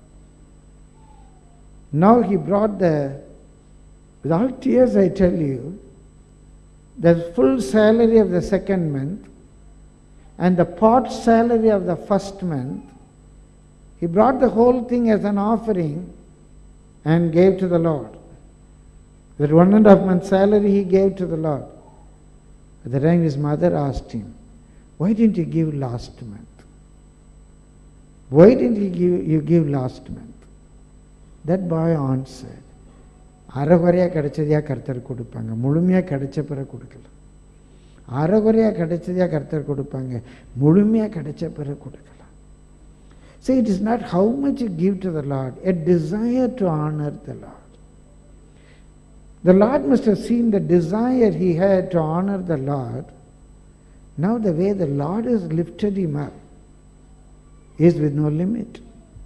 Now he brought the, with all tears I tell you, the full salary of the second month and the part salary of the first month. He brought the whole thing as an offering and gave to the Lord. That one and a half month salary he gave to the Lord. At the time his mother asked him, why didn't you give last month? Why didn't you give, you give last month? That boy answered, அறகுறையாக கிடைச்சதையா கர்த்தர் கொடுப்பாங்க, முழுமையாக கிடைச்ச பிறகு கொடுக்கல. அறகுறையாக கிடைச்சதையா கர்த்தர் கொடுப்பாங்க, முழுமையாக கிடைச்ச பிறகு கொடுக்கல. So it is not how much you give to the Lord, a desire to honor the Lord. The Lord must have seen the desire he had to honor the Lord. Now the way the Lord has lifted him up is with no limit.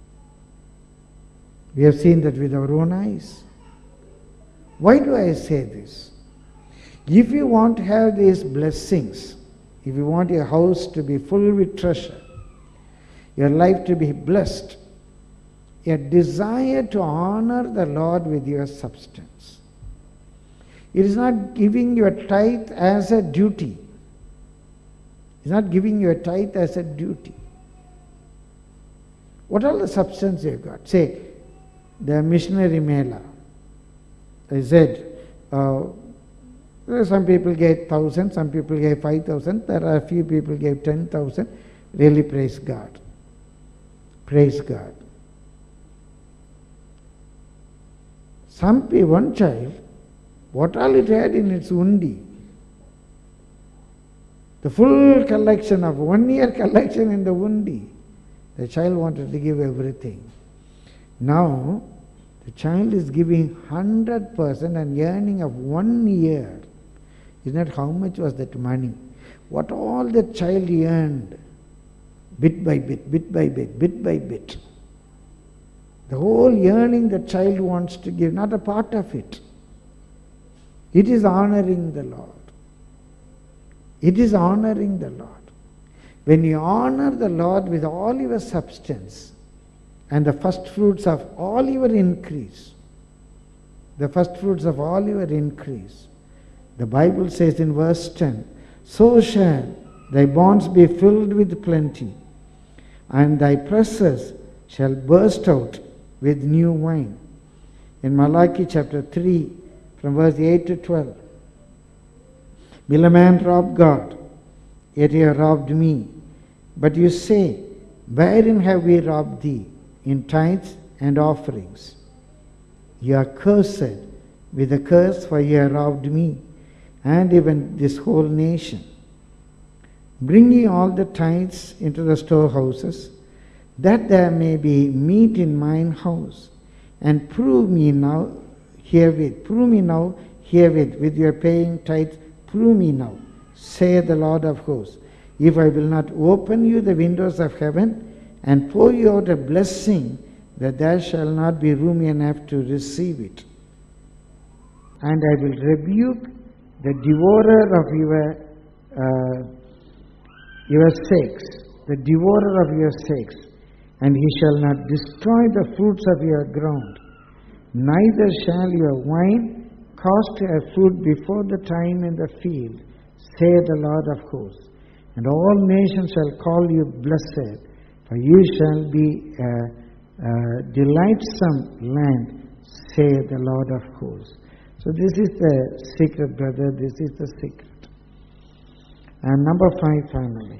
We have seen that with our own eyes. Why do I say this? If you want to have these blessings, if you want your house to be full with treasure, your life to be blessed, a desire to honor the Lord with your substance. It is not giving your tithe as a duty. It's not giving your tithe as a duty. What are the substance you've got? Say, the missionary mela. I said, uh, some people gave thousand, some people gave five thousand, there are a few people gave ten thousand. Really praise God. Praise God. Some people, one child, what all it had in its undi, the full collection of one year collection in the undi, the child wanted to give everything. Now, the child is giving one hundred percent and earning of one year. Is not how much was that money. What all the child earned, bit by bit, bit by bit, bit by bit. The whole earning the child wants to give, not a part of it. It is honoring the Lord. It is honoring the Lord. When you honor the Lord with all your substance and the first fruits of all your increase, the first fruits of all your increase, the Bible says in verse ten, so shall thy barns be filled with plenty, and thy presses shall burst out with new wine. In Malachi chapter three, from verse eight to twelve. Will a man rob God? Yet ye have robbed me. But you say, wherein have we robbed thee? In tithes and offerings. Ye are cursed with a curse, for ye have robbed me, and even this whole nation. Bring ye all the tithes into the storehouses, that there may be meat in mine house, and prove me now herewith, prove me now herewith, with your paying tithes, prove me now, saith the Lord of hosts, if I will not open you the windows of heaven, and pour you out a blessing, that there shall not be room enough to receive it. And I will rebuke the devourer of your uh, your sakes, the devourer of your sakes, and he shall not destroy the fruits of your ground. Neither shall your wine cost a fruit before the time in the field, saith the Lord of hosts. And all nations shall call you blessed, for you shall be a, a delightsome land, saith the Lord of hosts. So this is the secret, brother, this is the secret. And number five, finally.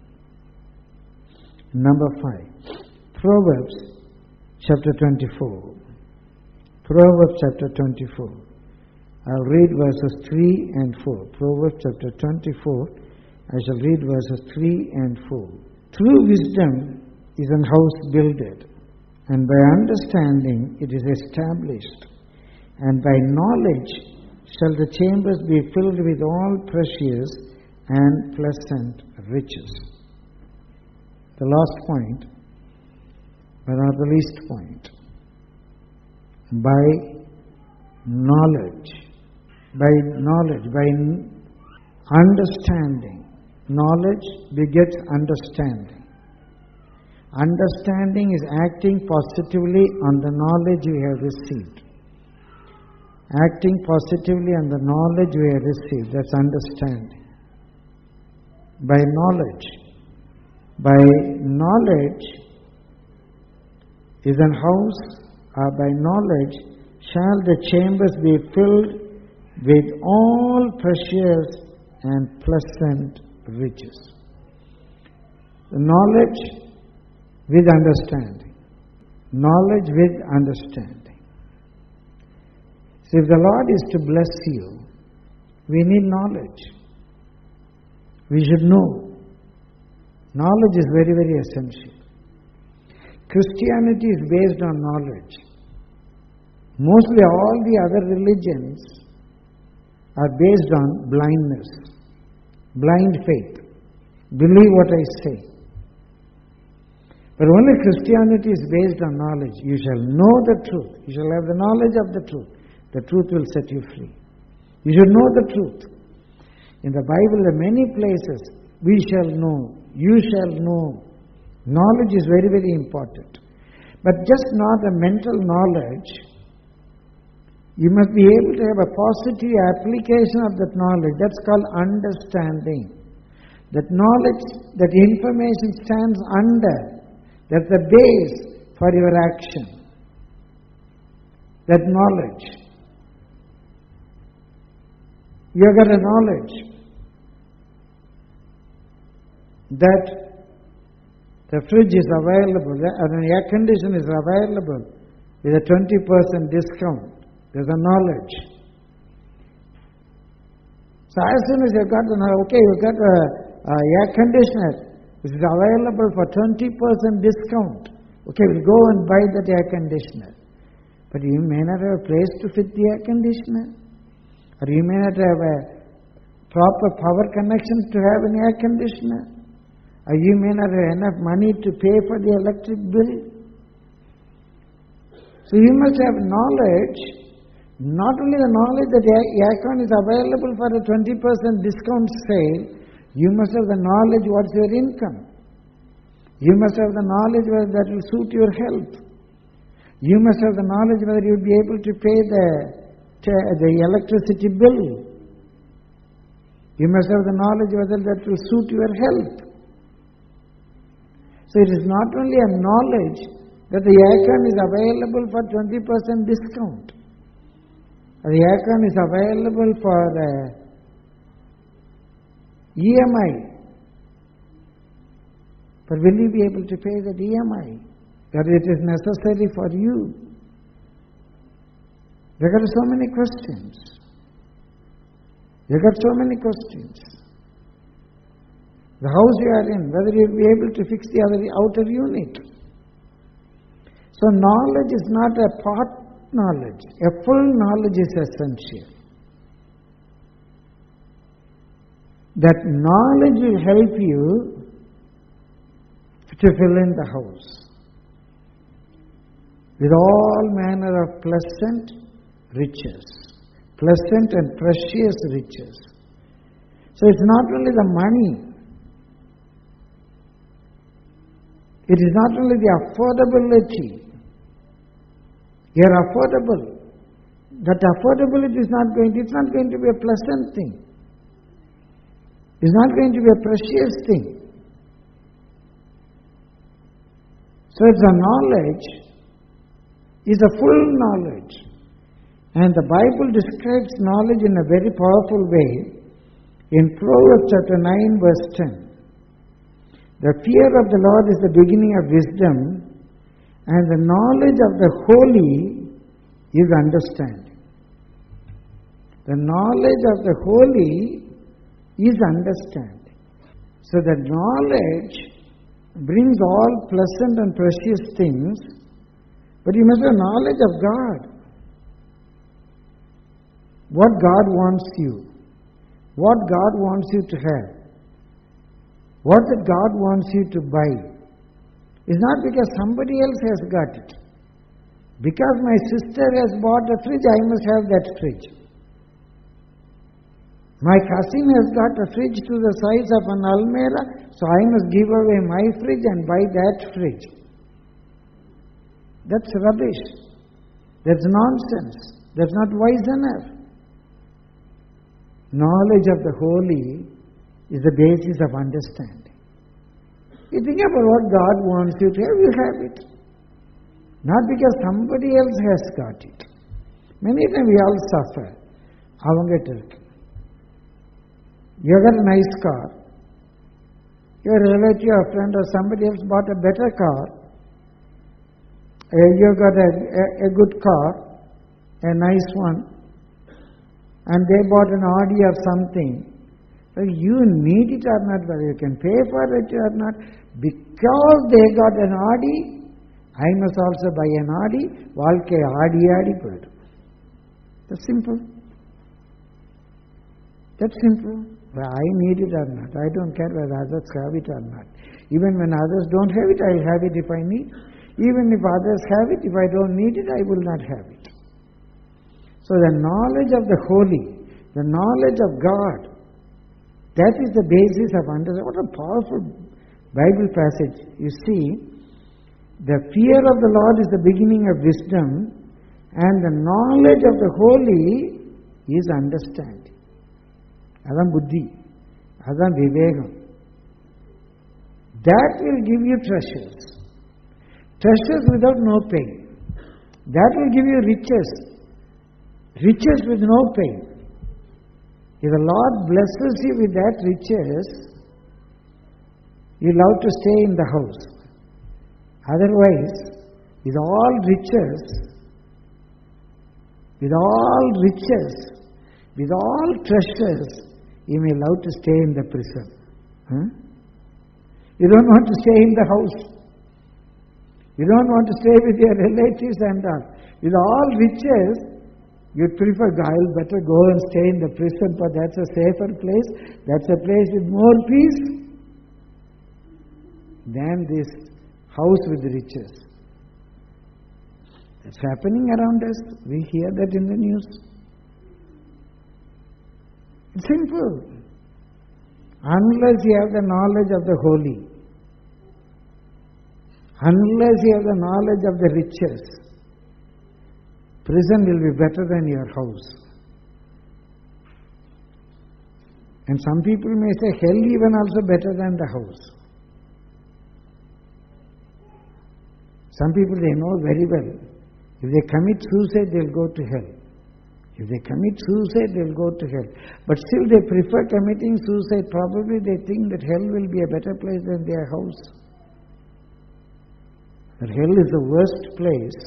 Number five. Proverbs chapter twenty-four. Proverbs chapter twenty-four. I'll read verses three and four. Proverbs chapter twenty-four. I shall read verses three and four. True wisdom is an house builded, and by understanding it is established, and by knowledge shall the chambers be filled with all precious and pleasant riches. The last point, but not the least point. By knowledge, by knowledge, by understanding. Knowledge begets understanding. Understanding is acting positively on the knowledge we have received. Acting positively on the knowledge we have received, that's understanding. By knowledge. By knowledge is an house, or by knowledge shall the chambers be filled with all precious and pleasant riches. The knowledge with understanding. Knowledge with understanding. So if the Lord is to bless you, we need knowledge. We should know. Knowledge is very, very essential. Christianity is based on knowledge. Mostly all the other religions are based on blindness, blind faith. Believe what I say. But only Christianity is based on knowledge. You shall know the truth. You shall have the knowledge of the truth. The truth will set you free. You should know the truth. In the Bible, there are many places, we shall know, you shall know. Knowledge is very, very important. But just not a mental knowledge. You must be able to have a positive application of that knowledge. That's called understanding. That knowledge, that information stands under. That's the base for your action. That knowledge. You have got a knowledge that the fridge is available, and the air conditioner is available with a twenty percent discount. There's a knowledge. So as soon as you've got the knowledge, okay, you've got a, a air conditioner which is available for twenty percent discount. Okay, we'll go and buy that air conditioner. But you may not have a place to fit the air conditioner. Or you may not have a proper power connection to have an air conditioner. Or you may not have enough money to pay for the electric bill. So you must have knowledge, not only the knowledge that aircon is available for a twenty percent discount sale, you must have the knowledge what's your income. You must have the knowledge whether that will suit your health. You must have the knowledge whether you'll be able to pay the, the electricity bill. You must have the knowledge whether that will suit your health. So it is not only a knowledge that the aircon is available for twenty percent discount. The aircon is available for uh, E M I. But will you be able to pay that E M I? That it is necessary for you? There are so many questions. There are so many questions. The house you are in, whether you will be able to fix the other outer unit. So knowledge is not a part knowledge. A full knowledge is essential. That knowledge will help you to fill in the house with all manner of pleasant riches. Pleasant and precious riches. So it's not only the money. It is not only the affordability. You are affordable. That affordability is not going to, it's not going to be a pleasant thing. It's not going to be a precious thing. So it's a knowledge, is a full knowledge. And the Bible describes knowledge in a very powerful way in Proverbs chapter nine verse ten. The fear of the Lord is the beginning of wisdom, and the knowledge of the holy is understanding. The knowledge of the holy is understanding. So the knowledge brings all pleasant and precious things, but you must have knowledge of God. What God wants you. What God wants you to have. What that God wants you to buy. It's not because somebody else has got it. Because my sister has bought a fridge, I must have that fridge. My cousin has got a fridge to the size of an almirah, so I must give away my fridge and buy that fridge. That's rubbish. That's nonsense. That's not wise enough. Knowledge of the holy is the basis of understanding. You think about what God wants you to have, you have it. Not because somebody else has got it. Many times we all suffer. Avanga irukku. You got a nice car. Your relative or friend or somebody else bought a better car. Uh, you got a, a, a good car, a nice one, and they bought an Audi or something. So you need it or not, whether you can pay for it or not, because they got an Audi, I must also buy an Audi. Valke Aadi Aadi poidu. That's simple. That's simple. Well, I need it or not. I don't care whether others have it or not. Even when others don't have it, I will have it if I need. Even if others have it, if I don't need it, I will not have it. So the knowledge of the holy, the knowledge of God, that is the basis of understanding. What a powerful Bible passage. You see, the fear of the Lord is the beginning of wisdom, and the knowledge of the holy is understanding. Adam buddhi, Adam vivegam. That will give you treasures. Treasures without no pain. That will give you riches. Riches with no pain. If the Lord blesses you with that riches, you love to stay in the house. Otherwise, with all riches, with all riches, with all treasures, you may love to stay in the prison. Huh? You don't want to stay in the house. You don't want to stay with your relatives and all. With all riches, you'd prefer, I'll better go and stay in the prison, for that's a safer place, that's a place with more peace than this house with riches. It's happening around us. We hear that in the news. It's simple. Unless you have the knowledge of the holy, unless you have the knowledge of the riches, prison will be better than your house. And some people may say hell even also better than the house. Some people, they know very well. If they commit suicide, they'll go to hell. If they commit suicide, they'll go to hell. But still they prefer committing suicide. Probably they think that hell will be a better place than their house. That hell is the worst place.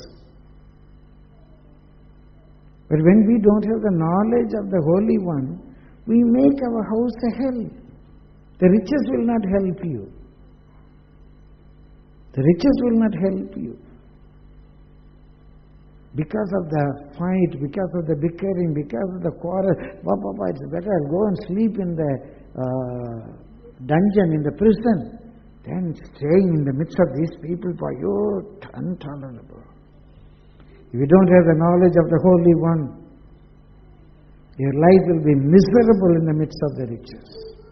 But when we don't have the knowledge of the Holy One, we make our house a hell. The riches will not help you. The riches will not help you. Because of the fight, because of the bickering, because of the quarrel, Papa, it's better I'll go and sleep in the uh, dungeon, in the prison, than staying in the midst of these people. For you, intolerable. If you don't have the knowledge of the Holy One, your life will be miserable in the midst of the riches.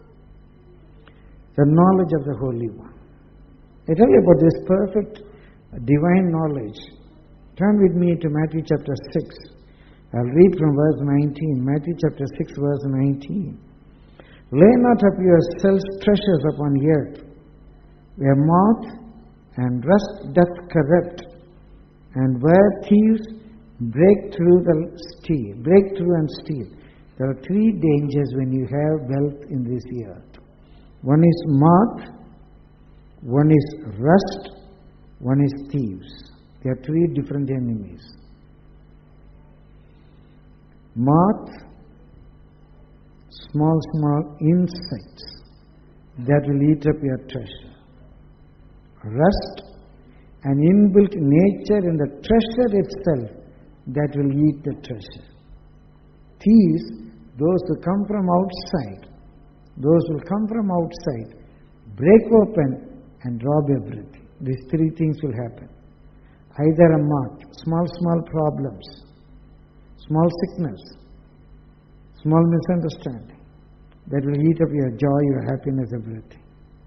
The knowledge of the Holy One. I tell you about this perfect divine knowledge. Turn with me to Matthew chapter six. I'll read from verse nineteen. Matthew chapter six, verse nineteen. Lay not up yourselves treasures upon earth, where moth and rust doth corrupt, and where thieves break through the steal, break through and steal. There are three dangers when you have wealth in this earth. One is moth, one is rust, one is thieves. There are three different enemies. Moth, small, small insects that will eat up your treasure. Rust, an inbuilt nature in the treasure itself that will eat the treasure. Thieves, those who come from outside, those who come from outside, break open and rob everything. These three things will happen. Either a moth, small, small problems, small sickness, small misunderstanding, that will eat up your joy, your happiness, everything.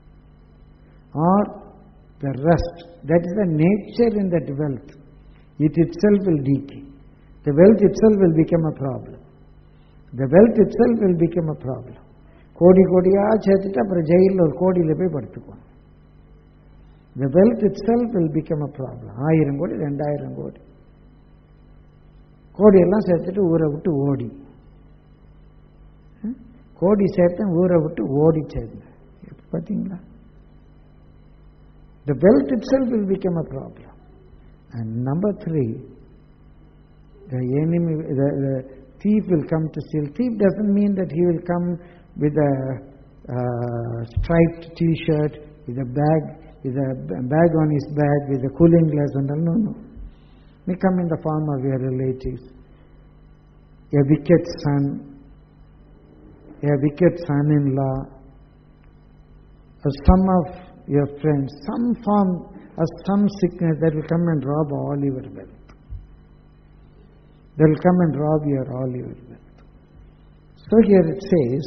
Or the rust, that is the nature in that wealth. It itself will decay. The wealth itself will become a problem. The wealth itself will become a problem. கோடி கோடியா சேர்த்துட்டு அப்புறம் ஜெயிலில் ஒரு கோடியில் போய் படுத்துக்குவோம். The wealth itself will become a problem. ஆயிரம் கோடி ரெண்டாயிரம் கோடி கோடியெல்லாம் சேர்த்துட்டு ஊரை விட்டு ஓடி, கோடி சேர்த்தேன் ஊரை விட்டு ஓடி சேர்ந்தேன். பார்த்தீங்களா? The wealth itself will become a problem. And number three, the enemy, the, the thief will come to steal. Thief doesn't mean that he will come with a uh, striped T-shirt, with a bag, with a bag on his back, with a cooling glass and all. No, no. May come in the form of your relatives. A wicked son, a wicked son-in-law, or some of your friends, some form of some sickness that will come and rob all your wealth. They will come and rob your all your wealth. So here it says,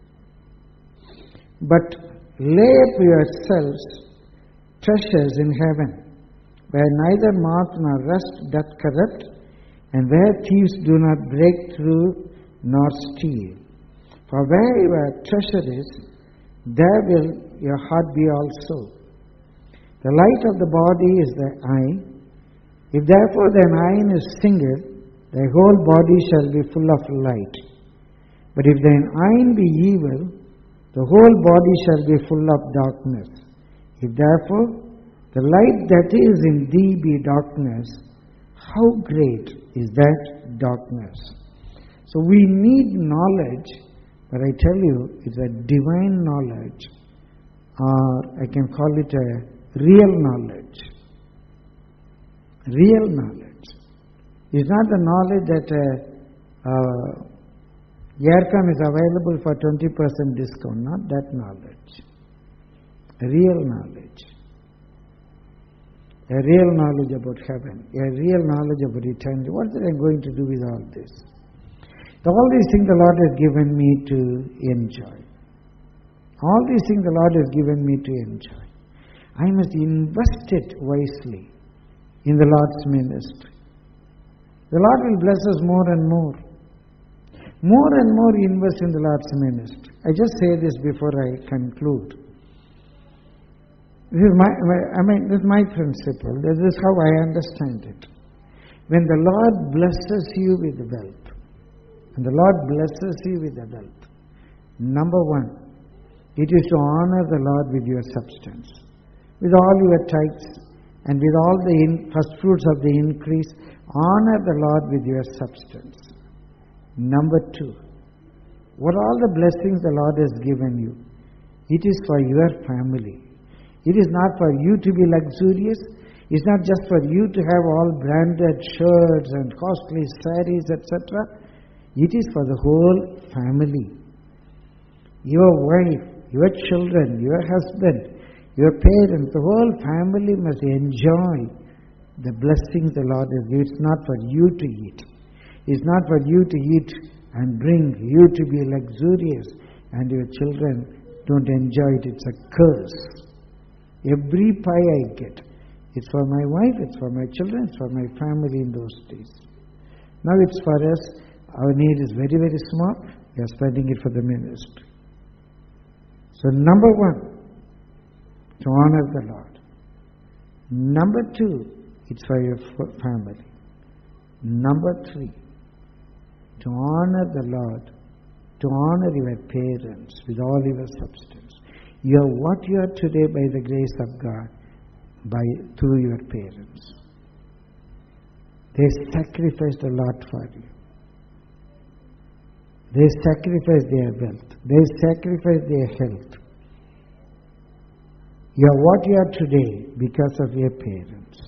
but lay up yourselves treasures in heaven, where neither moth nor rust doth corrupt, and where thieves do not break through nor steal. For where your treasure is, there will your heart be also. The light of the body is the eye. If therefore thine eye is single, thy whole body shall be full of light. But if thine eye be evil, the whole body shall be full of darkness. If therefore the light that is in thee be darkness, how great is that darkness? So we need knowledge, but I tell you, it's a divine knowledge, or I can call it a real knowledge. Real knowledge. It's not the knowledge that uh, uh, Aircon is available for twenty percent discount, not that knowledge. Real knowledge. A real knowledge about heaven, a real knowledge about eternity. What am I going to do with all this? All these things the Lord has given me to enjoy. All these things the Lord has given me to enjoy. I must invest it wisely in the Lord's ministry. The Lord will bless us more and more. More and more invest in the Lord's ministry. I just say this before I conclude. This is my, my, I mean, this is my principle. This is how I understand it. When the Lord blesses you with wealth, and the Lord blesses you with the wealth, number one, it is to honor the Lord with your substance, with all your tithes, and with all the in, first fruits of the increase. Honor the Lord with your substance. Number two, what all the blessings the Lord has given you, it is for your family. It is not for you to be luxurious. It's not just for you to have all branded shirts and costly sarees, et cetera. It is for the whole family. Your wife, your children, your husband, your parents, the whole family must enjoy the blessings the Lord has given. It's not for you to eat. It's not for you to eat and drink, you to be luxurious, and your children don't enjoy it. It's a curse. Every pie I get, it's for my wife, it's for my children, it's for my family in those days. Now it's for us. Our need is very, very small. We are spending it for the ministry. So number one, to honor the Lord. Number two, it's for your family. Number three, to honor the Lord, to honor your parents with all your substance. You are what you are today by the grace of God, by through your parents. They sacrificed a lot for you. They sacrificed their wealth. They sacrificed their health. You are what you are today because of your parents.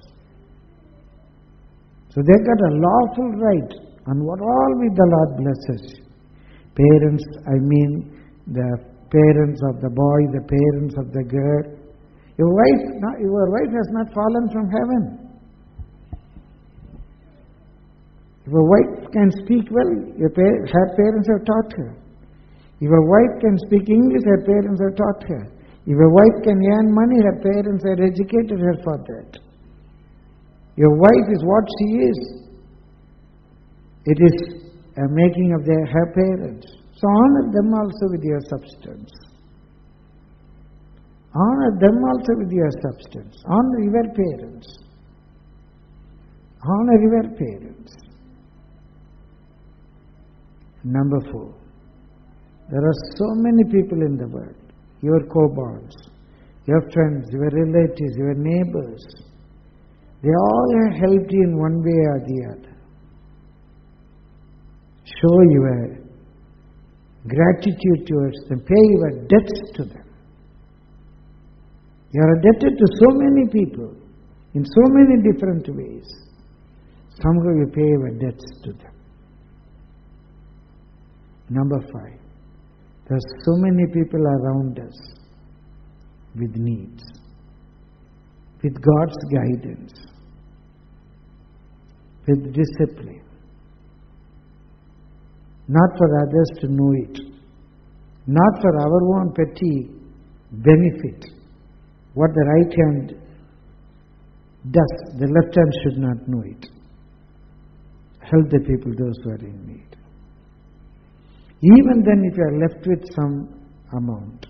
So they got a lawful right on what all with the Lord blesses. Parents, I mean the parents of the boy, the parents of the girl. Your wife, no, your wife has not fallen from heaven. If a wife can speak well, your pa- her parents have taught her. If a wife can speak English, her parents have taught her. If a wife can earn money, her parents have educated her for that. Your wife is what she is. It is a making of their, her parents. So honor them also with your substance. Honor them also with your substance. Honor your parents. Honor your parents. Number four, there are so many people in the world. Your co-borns, your friends, your relatives, your neighbors. They all have helped you in one way or the other. Show your gratitude towards them. Pay your debts to them. You are indebted to so many people in so many different ways. Somehow you pay your debts to them. Number five, there are so many people around us with needs, with God's guidance, with discipline. Not for others to know it, not for our own petty benefit. What the right hand does, the left hand should not know it. Help the people, those who are in need. Even then, if you are left with some amount,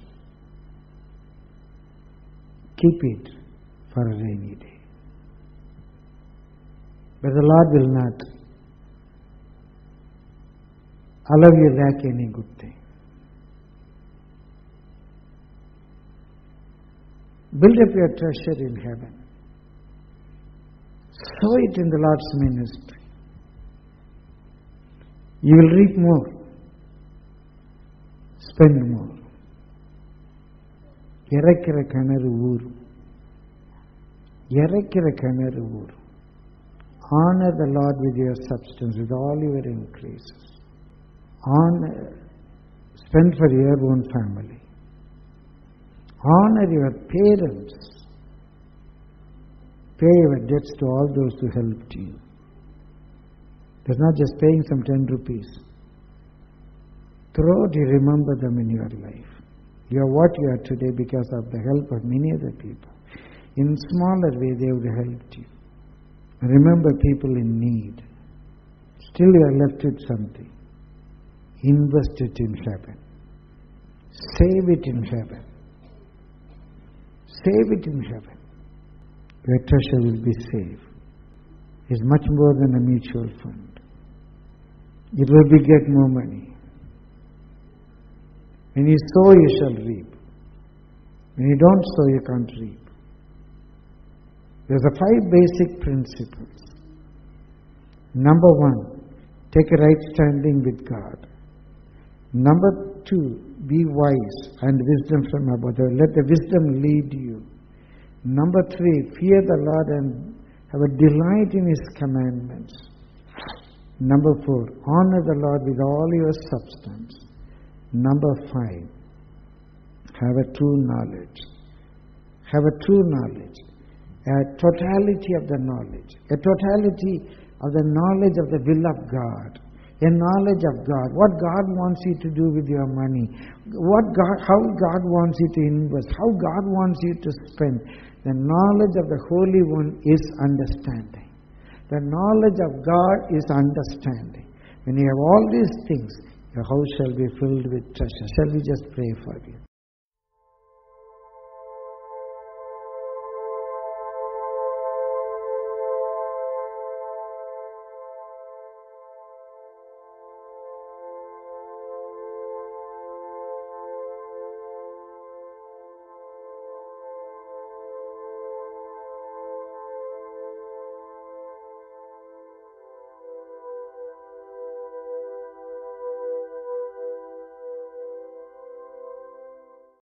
keep it for a rainy day. But the Lord will not allow you lack any good thing. Build up your treasure in heaven. Sow it in the Lord's ministry. You will reap more. Spend more. இறைக்கிற கிணறு ஊரும். இறைக்கிற கிணறு ஊரும். Honor the Lord with your substance, with all your increases. Honor, spend for your own family. Honor your parents. Pay your debts to all those who helped you. It's not just paying some ten rupees. Throughout you remember them in your life. You are what you are today because of the help of many other people. In smaller way they would have helped you. Remember people in need. Still you are left with something. Invest it in heaven. Save it in heaven. Save it in heaven. Your treasure will be safe. It's much more than a mutual fund. It will beget more money. When you sow, you shall reap. When you don't sow, you can't reap. There's a five basic principles. Number one, take a right standing with God. Number two, be wise and wisdom from above. Let the wisdom lead you. Number three, fear the Lord and have a delight in His commandments. Number four, honor the Lord with all your substance. Number five, have a true knowledge. Have a true knowledge. A totality of the knowledge. A totality of the knowledge of the will of God. A knowledge of God. What God wants you to do with your money. What God, how God wants you to invest. How God wants you to spend. The knowledge of the Holy One is understanding. The knowledge of God is understanding. When you have all these things, your house shall be filled with treasure. Shall we just pray for you?